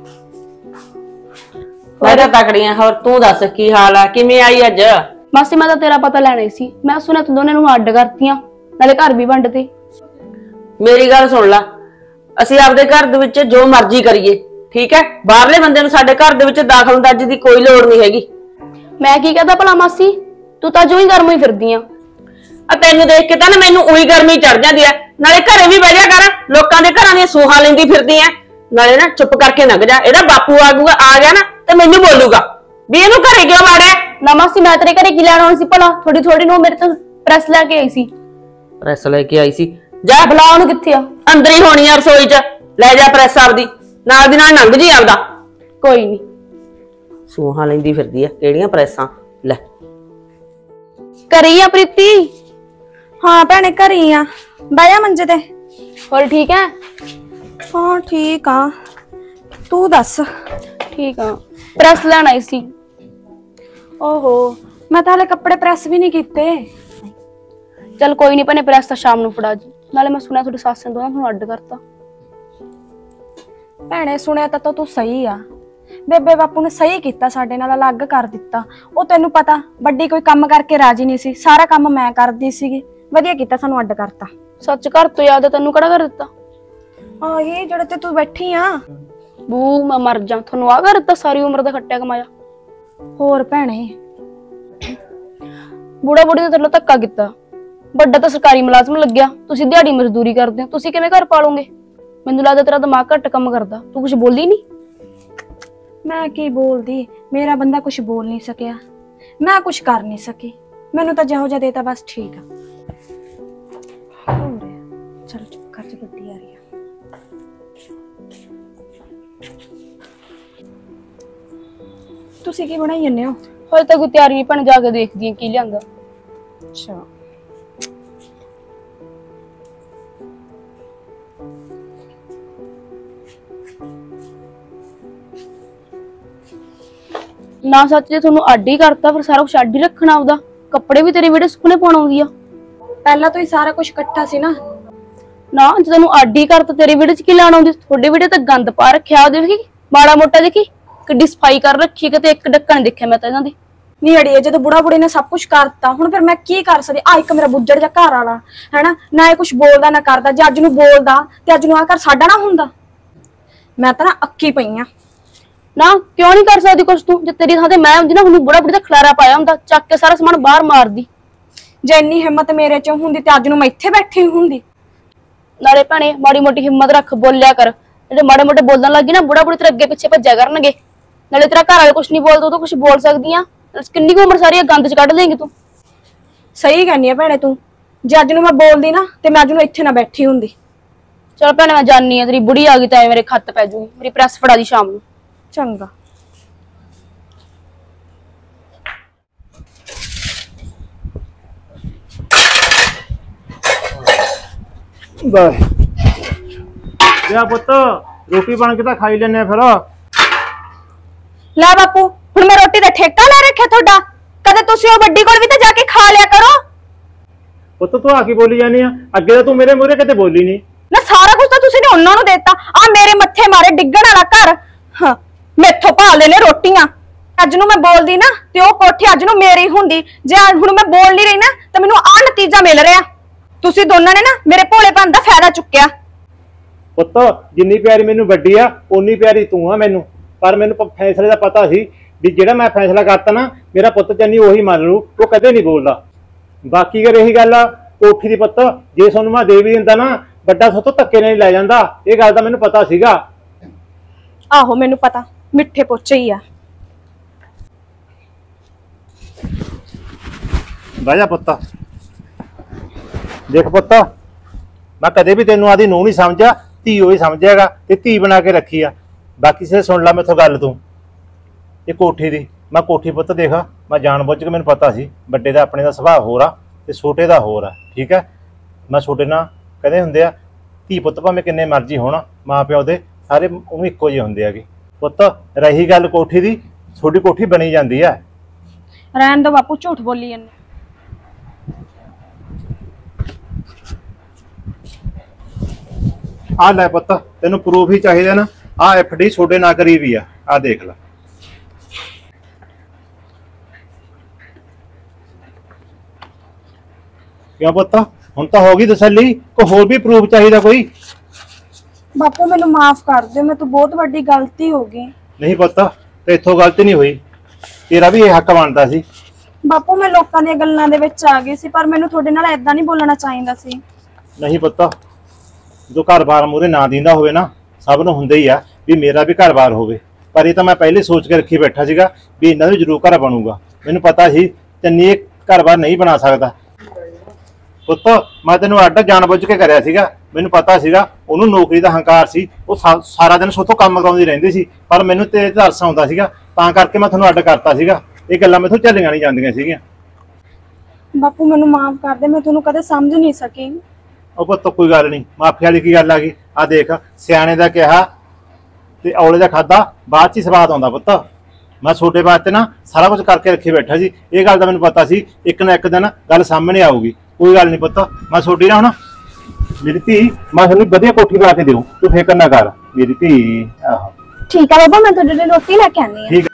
ਮੈਂ ਤਾਂ ਤਕੜੀਆਂ। ਹੋਰ ਤੂੰ ਦੱਸ ਕੀ ਹਾਲ ਆ, ਕਿਵੇਂ ਆਈ ਅੱਜ? ਮਾਸੀ ਮੈਂ ਤਾਂ ਤੇਰਾ ਪਤਾ ਲੈਣਾ ਹੀ ਸੀ। ਮੈਂ ਸੁਣਿਆ ਤੂੰ ਦੋਨੇ ਨੂੰ ਅੱਡ ਕਰਤੀਆਂ, ਨਾਲੇ ਘਰ ਵੀ ਵੰਡਤੇ। ਮੇਰੀ ਗੱਲ ਸੁਣ ਲਾ, ਅਸੀਂ ਆਪਦੇ ਘਰ ਦੇ ਵਿੱਚ ਜੋ ਮਰਜ਼ੀ ਕਰੀਏ, ਠੀਕ ਹੈ? ਬਾਹਰਲੇ ਬੰਦੇ ਨੂੰ ਸਾਡੇ ਘਰ ਦੇ ਵਿੱਚ ਦਾਖਲਅੰਦਾਜ਼ੀ ਦੀ ਕੋਈ ਲੋੜ ਨਹੀਂ ਹੈਗੀ। ਮੈਂ ਕੀ ਕਹਦਾ ਭਲਾ ਮਾਸੀ, ਤੂੰ ਤਾਂ ਜੋ ਹੀ ਗਰਮ ਹੀ ਫਿਰਦੀ ਆ। ਤੈਨੂੰ ਦੇਖ ਕੇ ਤਾਂ ਨਾ ਮੈਨੂੰ ਉਹੀ ਗਰਮੀ ਚੜ ਜਾਂਦੀ ਆ। ਨਾਲੇ ਘਰੇ ਵੀ ਬਹਿ ਜਾ ਕਰ, ਲੋਕਾਂ ਦੇ ਘਰਾਂ ਦੀਆਂ ਸੂਹਾਂ ਲੈਂਦੀ ਫਿਰਦੀ ਆ। ਨਾਲੇ ਨਾ ਚੁੱਪ ਕਰਕੇ ਲੰਘ ਜਾ, ਇਹਦਾ ਬਾਪੂ ਆ ਗਿਆ ਨਾ ਤੇ ਮੈਨੂੰ ਬੋਲੂਗਾ ਵੀ ਇਹਨੂੰ ਘਰੇ ਕਿਉਂ ਵਾੜਿਆ। ਨਾ ਮਾਸੀ ਮੈਂ ਤੇਰੇ ਘਰੇ ਕੀ ਲੈਣ ਆਉਣੀ ਸੀ ਭਲਾ? ਥੋੜੀ ਨੂੰ ਮੇਰੇ ਤੋਂ ਪ੍ਰੈਸ ਲੈ ਕੇ ਆਈ ਸੀ। ਪ੍ਰੈਸ ਲੈ ਕੇ ਆਈ ਸੀ? ਜਾ ਬੁਲਾ ਉਹਨੂੰ, ਕਿੱਥੇ ਆ? ਅੰਦਰ ਹੀ ਹੋਣੀ ਆ ਰਸੋਈ 'ਚ, ਲੈ ਜਾ ਪ੍ਰੈਸ ਆਪਦੀ, ਨਾਲ ਦੀ ਨਾਲ ਲੰਘ ਜੀ ਆਪਦਾ। ਕੋਈ ਨਹੀਂ, ਸੂਹਾਂ ਲੈਂਦੀ ਫਿਰਦੀ ਆ, ਕਿਹੜੀਆਂ ਪ੍ਰੈਸਾਂ ਲੈ। ਘਰੇ ਹੀ ਆ ਪ੍ਰੀਤੀ? ਹਾਂ ਭੈਣੇ ਘਰੇ ਹੀ ਆ, ਬਹਿ ਜਾ ਮੰਜੇ ਤੇ। ਹੋਰ ਠੀਕ ਹੈ? ਹਾਂ ਠੀਕ ਆ, ਤੂੰ ਦੱਸ? ਠੀਕ ਆ, ਪ੍ਰੈਸ ਲੈਣ ਆਈ ਸੀ। ਓਹੋ, ਮੈਂ ਤਾਂ ਹਲੇ ਕੱਪੜੇ ਪ੍ਰੈਸ ਵੀ ਨਹੀਂ ਕੀਤੇ। ਚੱਲ ਕੋਈ ਨਹੀਂ ਭੈਣੇ, ਪ੍ਰੈਸ ਤਾਂ ਸ਼ਾਮ ਨੂੰ ਫੜਾ ਜੀ। ਨਾਲੇ ਮੈਂ ਸੁਣਿਆ ਤੁਹਾਡੀ ਸੱਸ ਨੇ ਦੋਨਾਂ ਨੂੰ ਅੱਡ ਕਰਤਾ। ਭੈਣੇ ਸੁਣਿਆ ਤਾਂ ਤੂੰ ਸਹੀ ਆ, ਬੇਬੇ ਬਾਪੂ ਨੇ ਸਹੀ ਕੀਤਾ, ਸਾਡੇ ਨਾਲ ਅਲੱਗ ਕਰ ਦਿੱਤਾ। ਉਹ ਤੈਨੂੰ ਪਤਾ ਵੱਡੀ ਕੋਈ ਕੰਮ ਕਰਕੇ ਰਾਜੀ ਨਹੀਂ ਸੀ, ਸਾਰਾ ਕੰਮ ਮੈਂ ਕਰਦੀ ਸੀਗੀ, ਵਧੀਆ ਕੀਤਾ ਸਾਨੂੰ ਅੱਡ ਕਰਤਾ। ਸੱਚ ਘਰ ਤੋਂ ਯਾਦ ਹੈ ਤੈਨੂੰ, ਕਿਹੜਾ ਕਰ ਦਿੱਤਾ? ਆ ਇਹ ਜਿਹੜੇ ਤੇ ਤੂੰ ਬੈਠੀ ਆ। ਬੂ ਮੈਂ ਮਰ ਜਾ, ਤੁਹਾਨੂੰ ਆ ਕਰ ਦਿੱਤਾ ਸਾਰੀ ਉਮਰ ਦਾ ਖੱਟਿਆ ਕਮਾਇਆ। ਹੋਰ ਭੈਣੇ ਬੁੜਾ ਬੁੜੀ ਨੇ ਤੇਰੇ ਨਾਲ ਧੱਕਾ ਕੀਤਾ, ਵੱਡਾ ਤਾਂ ਸਰਕਾਰੀ ਮੁਲਾਜ਼ਮ ਲੱਗਿਆ, ਤੁਸੀਂ ਦਿਹਾੜੀ ਮਜ਼ਦੂਰੀ ਕਰਦੇ ਹੋ, ਤੁਸੀਂ ਕਿਵੇਂ ਘਰ ਪਾਲੋਗੇ? ਮੈਨੂੰ ਲੱਗਦਾ ਤੇਰਾ ਦਿਮਾਗ ਘੱਟ ਕੰਮ ਕਰਦਾ, ਤੂੰ ਕੁਝ ਬੋਲੀ ਨਹੀਂ। ਮੈਂ ਕੀ ਬੋਲਦੀ, ਮੇਰਾ ਬੰਦਾ ਕੁਝ ਬੋਲ ਨਹੀਂ ਸਕਿਆ, ਮੈਂ ਕੁਝ ਕਰ ਨਹੀਂ ਸਕੀ, ਮੈਨੂੰ ਤਾਂ ਜਿਹੋ ਜਿਹਾ ਦੇਤਾ ਬਸ ਠੀਕ ਆ। ਚਲ ਚੁੱਪ ਕਰ ਜਾ, ਗੱਡੀ ਆ ਰਹੀ ਆ। ਤੁਸੀਂ ਕੀ ਬਣਾਈ ਜਾਂਦੇ ਹੋ? ਹਜੇ ਤਾਂ ਕੋਈ ਤਿਆਰੀ ਨਹੀਂ, ਭੈਣ ਜਾ ਕੇ ਦੇਖਦੀ ਆ ਕੀ ਲਿਆਂਦਾ। ਅੱਛਾ ਨਾ ਸੱਚ, ਜੇ ਤੁਹਾਨੂੰ ਅੱਡ ਹੀ ਕਰਤਾ ਫਿਰ ਸਾਰਾ ਕੁਝ ਅੱਡ ਹੀ ਰੱਖਣਾ ਆਉਦਾ। ਕੱਪੜੇ ਵੀ ਤੇਰੇ ਵੀਡੀਓ ਸੁੱਕਣੇ ਪਾਉਣ ਆਉਂਦੀ ਆ। ਪਹਿਲਾਂ ਤੋਂ ਹੀ ਸਾਰਾ ਕੁਝ ਇਕੱਠਾ ਸੀ ਨਾ। ਨਾ ਜੇ ਤੈਨੂੰ ਅੱਡ ਹੀ ਕਰਤਾ, ਤੇਰੀ ਵੀਡੀਓ ਚ ਕੀ ਲੈਣ ਆਉਂਦੀ? ਤੁਹਾਡੇ ਵੀਡੀਓ ਤਾਂ ਗੰਦ ਪਾ ਰੱਖਿਆ, ਦੇਖੀ ਮਾੜਾ ਮੋਟਾ, ਦੇਖੀ ਕਿੱਡੀ ਸਫਾਈ ਕਰ ਰੱਖੀ, ਕਿਤੇ ਇੱਕ ਡੱਕਾ ਨਹੀਂ ਦੇਖਿਆ ਮੈਂ ਤਾਂ ਇਹਨਾਂ ਦੀ। ਨਹੀਂ ਅੜੀਏ, ਜਦੋਂ ਬੁੜਾ ਬੁੜੀ ਨੇ ਸਭ ਕੁਝ ਕਰਤਾ, ਹੁਣ ਫਿਰ ਮੈਂ ਕੀ ਕਰ ਸਕਦੀ? ਆ ਇੱਕ ਮੇਰਾ ਬੁੱਜੜ ਜਿਹਾ ਘਰ ਵਾਲਾ ਹੈਨਾ, ਨਾ ਇਹ ਕੁਝ ਬੋਲਦਾ ਨਾ ਕਰਦਾ। ਜੇ ਅੱਜ ਨੂੰ ਬੋਲਦਾ ਤੇ ਅੱਜ ਨੂੰ ਆ ਘਰ ਸਾਡਾ ਨਾ ਹੁੰਦਾ। ਮੈਂ ਤਾਂ ਨਾ ਅੱਕੀ ਪਈ ਆ। ਨਾ ਕਿਉਂ ਨਹੀਂ ਕਰ ਸਕਦੀ ਕੁਛ ਤੂੰ? ਜੇ ਤੇਰੀ ਥਾਂ ਤੇ ਮੈਂ ਹੁੰਦੀ ਨਾ, ਹੁਣ ਬੁੜਾ ਬੁੜੀ ਦਾ ਖਲਾਰਾ ਪਾਇਆ ਹੁੰਦਾ, ਚੱਕ ਕੇ ਸਾਰਾ ਸਮਾਨ ਬਾਹਰ ਮਾਰਦੀ। ਜੇ ਇੰਨੀ ਹਿੰਮਤ ਮੇਰੇ ਚ ਹੁੰਦੀ ਤੇ ਅੱਜ ਨੂੰ ਮੈਂ ਇੱਥੇ ਬੈਠੀ ਹੁੰਦੀ। ਨਾਲੇ ਭੈਣੇ ਮਾੜੀ ਮੋਟੀ ਹਿੰਮਤ ਰੱਖ, ਬੋਲਿਆ ਕਰ। ਜਿਹੜੇ ਮਾੜੇ ਮੋਟੇ ਬੋਲਣ ਲੱਗੀ ਨਾ, ਬੁੜਾ ਬੁੜੀ ਤੇਰੇ ਅੱਗੇ ਪਿੱਛੇ ਭੱਜਿਆ ਕਰਨਗੇ। ਨਾਲੇ ਤੇਰਾ ਘਰ ਵਾਲੇ ਕੁਛ ਨਹੀਂ ਬੋਲਦਾ, ਤੂੰ ਕੁਛ ਬੋਲ ਸਕਦੀ ਆ? ਕਿੰਨੀ ਕੁ ਉਮਰ ਸਾਰੀ ਗੰਦ ਚ ਕੱਢ ਦੇਂਗੀ ਤੂੰ। ਸਹੀ ਕਹਿੰਦੀ ਆ ਭੈਣੇ ਤੂੰ, ਜੇ ਅੱਜ ਨੂੰ ਮੈਂ ਬੋਲਦੀ ਨਾ ਤੇ ਮੈਂ ਅੱਜ ਨੂੰ ਇੱਥੇ ਨਾ ਬੈਠੀ ਹੁੰਦੀ। ਚਲ ਭੈਣੇ ਮੈਂ ਜਾਣੀ ਆ, ਤੇਰੀ ਬੁੜੀ ਆ ਗਈ ਤਾਂ ਐਵੇਂ ਮੇਰੇ ਖੱਤ ਪੈ ਜੂਗੀ। ਮੇਰੀ ਪ੍ਰੈਸ ਫੜਾ ਦੀ ਸ਼ਾਮ ਨੂੰ। ਚੰਗਾ। ਬਾਏ ਲਿਆ ਪੁੱਤ, ਰੋਟੀ ਬਣ ਕੇ ਤਾਂ ਖਾਈ ਲੈਣੇ ਆ ਫਿਰ। ਲੈ ਬਾਪੂ, ਹੁਣ ਮੈਂ ਰੋਟੀ ਦਾ ਠੇਕਾ ਲੈ ਰੱਖਿਆ ਤੁਹਾਡਾ? ਕਦੇ ਤੁਸੀਂ ਉਹ ਵੱਡੀ ਕੋਲ ਵੀ ਤਾਂ ਜਾ ਕੇ ਖਾ ਲਿਆ ਕਰੋ। ਪੁੱਤ ਤੂੰ ਆ ਕੀ ਬੋਲੀ ਜਾਨੀ ਆ? ਅੱਗੇ ਤਾਂ ਤੂੰ ਮੇਰੇ ਮੂਹਰੇ ਕਿਤੇ ਬੋਲੀ ਨਹੀਂ। ਨਾ ਸਾਰਾ ਕੁਝ ਤਾਂ ਤੁਸੀਂ ਨੇ ਉਹਨਾਂ ਨੂੰ ਦੇਤਾ। ਆ ਮੇਰੇ ਮੱਥੇ ਮਾਰੇ ਡਿੱਗਣ ਵਾਲਾ ਘਰ। ਹਾਂ, ਮੈਥੋਂ ਭਾਲਦੇ ਨੇ ਰੋਟੀਆਂ। ਅੱਜ ਨੂੰ ਮੈਂ ਬੋਲਦੀ ਨਾ ਤੇ ਉਹ ਕੋਠੀ ਅੱਜ ਨੂੰ ਮੇਰੀ ਹੁੰਦੀ। ਜੇ ਹੁਣ ਮੈਂ ਬੋਲ ਨਹੀਂ ਰਹੀ ਨਾ ਤਾਂ ਮੈਨੂੰ ਆਹ ਨਤੀਜਾ ਮਿਲ ਰਿਹਾ। ਤੁਸੀਂ ਦੋਨਾਂ ਨੇ ਨਾ ਮੇਰੇ ਭੋਲੇਪਨ ਦਾ ਫਾਇਦਾ ਚੁੱਕਿਆ। ਪੁੱਤ ਜਿੰਨੀ ਪਿਆਰੀ ਮੈਨੂੰ ਵੱਡੀ ਆ ਓਨੀ ਪਿਆਰੀ ਤੂੰ ਆ ਮੈਨੂੰ। ਪਰ ਮੈਨੂੰ ਫੈਸਲੇ ਦਾ ਪਤਾ ਸੀ ਵੀ ਜਿਹੜਾ ਮੈਂ ਫੈਸਲਾ ਕਰਤਾ ਨਾ ਮੇਰਾ ਪੁੱਤ ਚੰਨੀ ਉਹੀ ਮੰਨ ਲੂ, ਉਹ ਕਦੇ ਨਹੀਂ ਬੋਲਦਾ। ਬਾਕੀ ਗੱਲ ਇਹੀ ਗੱਲ ਆ ਕੋਠੀ ਦੀ ਪੁੱਤ, ਜੇ ਤੁਹਾਨੂੰ ਮੈਂ ਦੇ ਵੀ ਦਿੰਦਾ ਨਾ ਵੱਡਾ ਸੋਤੋਂ ਧੱਕੇ ਨਹੀਂ ਲੈ ਜਾਂਦਾ। ਇਹ ਗੱਲ ਦਾ ਮੈਨੂੰ ਪਤਾ ਸੀਗਾ। ਆਹੋ ਮੈਨੂੰ ਪਤਾ, ਮਿੱਠੇ ਪੋਚੇ ਹੀ ਆ। ਬਹਿ ਜਾ ਪੁੱਤ। ਦੇਖ ਪੁੱਤ, ਮੈਂ ਕਦੇ ਵੀ ਤੈਨੂੰ ਆਦੀ ਨੂੰਹ ਨਹੀਂ ਸਮਝਿਆ, ਧੀ ਉਹੀ ਸਮਝਿਆਗਾ ਤੇ ਧੀ ਬਣਾ ਕੇ ਰੱਖੀ ਆ। ਬਾਕੀ ਸੇ ਸੁਣ ਲੈ ਮੈਥੋਂ ਗੱਲ ਤੂੰ ਇਹ ਕੋਠੀ ਦੀ। ਮੈਂ ਕੋਠੀ ਪੁੱਤ ਦੇਖ, ਮੈਂ ਜਾਣ ਬੁੱਝ ਕੇ ਮੈਨੂੰ ਪਤਾ ਸੀ ਵੱਡੇ ਦਾ ਆਪਣੇ ਦਾ ਸੁਭਾਅ ਹੋਰ ਆ ਤੇ ਛੋਟੇ ਦਾ ਹੋਰ ਆ। ਠੀਕ ਹੈ, ਮੈਂ ਛੋਟੇ ਨਾਲ ਕਦੇ ਹੁੰਦੇ ਆ ਧੀ ਪੁੱਤ ਭਾਵੇਂ ਕਿੰਨੇ ਮਰਜ਼ੀ ਹੋਣ, ਮਾਂ ਪਿਓ ਦੇ ਸਾਰੇ ਉਹ ਇੱਕੋ ਜਿਹੇ ਹੁੰਦੇ ਹੈਗੇ। ਪੁੱਤ ਰਹੀ ਗੱਲ ਕੋਠੀ ਦੀ, ਤੁਹਾਡੀ ਕੋਠੀ ਬਣੀ ਜਾਂਦੀ ਆ। ਰਹਿਣ ਦੋ ਬਾਪੂ, ਝੂਠ ਬੋਲੀ ਜਾਂਦੇ। ਆ ਲੈ ਪੁੱਤ, ਤੈਨੂੰ ਪ੍ਰੂਫ ਹੀ ਚਾਹੀਦਾ ਨਾ। ਆ ਐਫਡੀ ਛੋਡੇ ਨਾ ਕਰੀ ਵੀ ਆ, ਆ ਦੇਖ ਲੈ। ਕਿਉਂ ਪੁੱਤ, ਹੁਣ ਤਾਂ ਹੋ ਗਈ ਤਸੱਲੀ? ਕੋਈ ਹੋਰ ਵੀ ਪ੍ਰੂਫ ਚਾਹੀਦਾ ਕੋਈ? ਬਾਪੂ ਮੈਨੂੰ ਮਾਫ ਕਰ ਦਿਓ, ਮੇਰੇ ਤੋਂ ਬਹੁਤ ਵੱਡੀ ਗਲਤੀ ਹੋ ਗਈ। ਨਹੀਂ ਪੁੱਤ, ਤੇ ਇੱਥੋਂ ਗਲਤੀ ਨਹੀਂ ਹੋਈ, ਤੇਰਾ ਵੀ ਇਹ ਹੱਕ ਬਣਦਾ ਸੀ। ਬਾਪੂ ਮੈਂ ਲੋਕਾਂ ਦੀਆਂ ਗੱਲਾਂ ਦੇ ਵਿੱਚ ਆ ਗਈ ਸੀ, ਪਰ ਮੈਨੂੰ ਤੁਹਾਡੇ ਨਾਲ ਏਦਾਂ ਨਹੀਂ ਬੋਲਣਾ ਚਾਹੀਦਾ ਸੀ। ਨਹੀਂ ਪੁੱਤ, ਜੋ ਘਰ-ਬਾਰ ਮੂਹਰੇ ਨਾ ਦਿੰਦਾ ਹੋਵੇ ਨਾ, ਸਭ ਨੂੰ ਹੁੰਦਾ ਹੀ ਆ ਵੀ ਮੇਰਾ ਵੀ ਘਰ-ਬਾਰ ਹੋਵੇ। ਪਰ ਇਹ ਤਾਂ ਮੈਂ ਪਹਿਲੇ ਸੋਚ ਕੇ ਰੱਖੀ ਬੈਠਾ ਸੀਗਾ ਵੀ ਇਹਨਾਂ ਦਾ ਜ਼ਰੂਰ ਘਰ ਬਣੂਗਾ। ਮੈਨੂੰ ਪਤਾ ਸੀ ਚੰਨੀ ਇਹ ਘਰ-ਬਾਰ ਨਹੀਂ ਬਣਾ ਸਕਦਾ। ਪੁੱਤ ਮੈਂ ਤੈਨੂੰ ਅੱਡ ਜਾਣ-ਬੁੱਝ ਕੇ ਕਰਿਆ ਸੀਗਾ। ਮੈਨੂੰ ਪਤਾ ਸੀਗਾ ਉਹਨੂੰ ਨੌਕਰੀ ਦਾ ਹੰਕਾਰ ਸੀ, ਉਹ ਸਾਰਾ ਦਿਨ ਸੋਥੋਂ ਕੰਮ ਕਰਾਉਂਦੀ ਰਹਿੰਦੀ ਸੀ। ਪਰ ਮੈਨੂੰ ਤੇਰੇ ਤੇ ਤਰਸ ਆਉਂਦਾ ਸੀਗਾ, ਤਾਂ ਕਰਕੇ ਮੈਂ ਤੁਹਾਨੂੰ ਅੱਡ ਕਰਤਾ ਸੀਗਾ। ਇਹ ਗੱਲਾਂ ਮੈਥੋਂ ਝੱਲੀਆਂ ਨਹੀਂ ਜਾਂਦੀਆਂ ਸੀਗੀਆਂ। ਬਾਪੂ ਮੈਨੂੰ ਮਾਫ ਕਰ ਦੇ, ਮੈਂ ਤੁਹਾਨੂੰ ਕਦੇ ਸਮਝ ਨਹੀਂ ਸਕੀ। ਉਹ ਪੁੱਤ ਕੋਈ ਗੱਲ ਨਹੀਂ, ਮਾਫੀ ਵਾਲੀ ਕੀ ਗੱਲ ਆ ਗਈ? ਆ ਦੇਖ, ਸਿਆਣੇ ਦਾ ਕਿਹਾ ਤੇ ਔਲੇ ਦਾ ਖਾਦਾ ਬਾਅਦ ਚ ਹੀ ਸਵਾਦ ਆਉਂਦਾ। ਪੁੱਤ ਮੈਂ ਛੋਟੇ ਵਾਸਤੇ ਨਾ ਸਾਰਾ ਕੁਝ ਕਰਕੇ ਰੱਖੀ ਬੈਠਾ ਸੀ। ਇਹ ਗੱਲ ਦਾ ਮੈਨੂੰ ਪਤਾ ਸੀ ਇੱਕ ਨਾ ਇੱਕ ਦਿਨ ਗੱਲ ਸਾਹਮਣੇ ਆਊਗੀ। ਕੋਈ ਗੱਲ ਨਹੀਂ ਪੁੱਤ, ਮੈਂ ਛੋਟੀ ਨਾ ਹੁਣ ਮੇਰੀ ਧੀ, ਮੈਂ ਤੁਹਾਨੂੰ ਵਧੀਆ ਕੋਠੀ ਬਣਾ ਕੇ ਦੇਉ, ਤੂੰ ਫਿਕਰ ਨਾ ਕਰ ਮੇਰੀ ਧੀ। ਆਹੋ ਠੀਕ ਆ ਬਾਬਾ, ਮੈਂ ਤੁਹਾਡੇ ਲਈ ਰੋਟੀ ਲੈ ਕੇ ਆਨੀ ਆ। ਠੀਕ।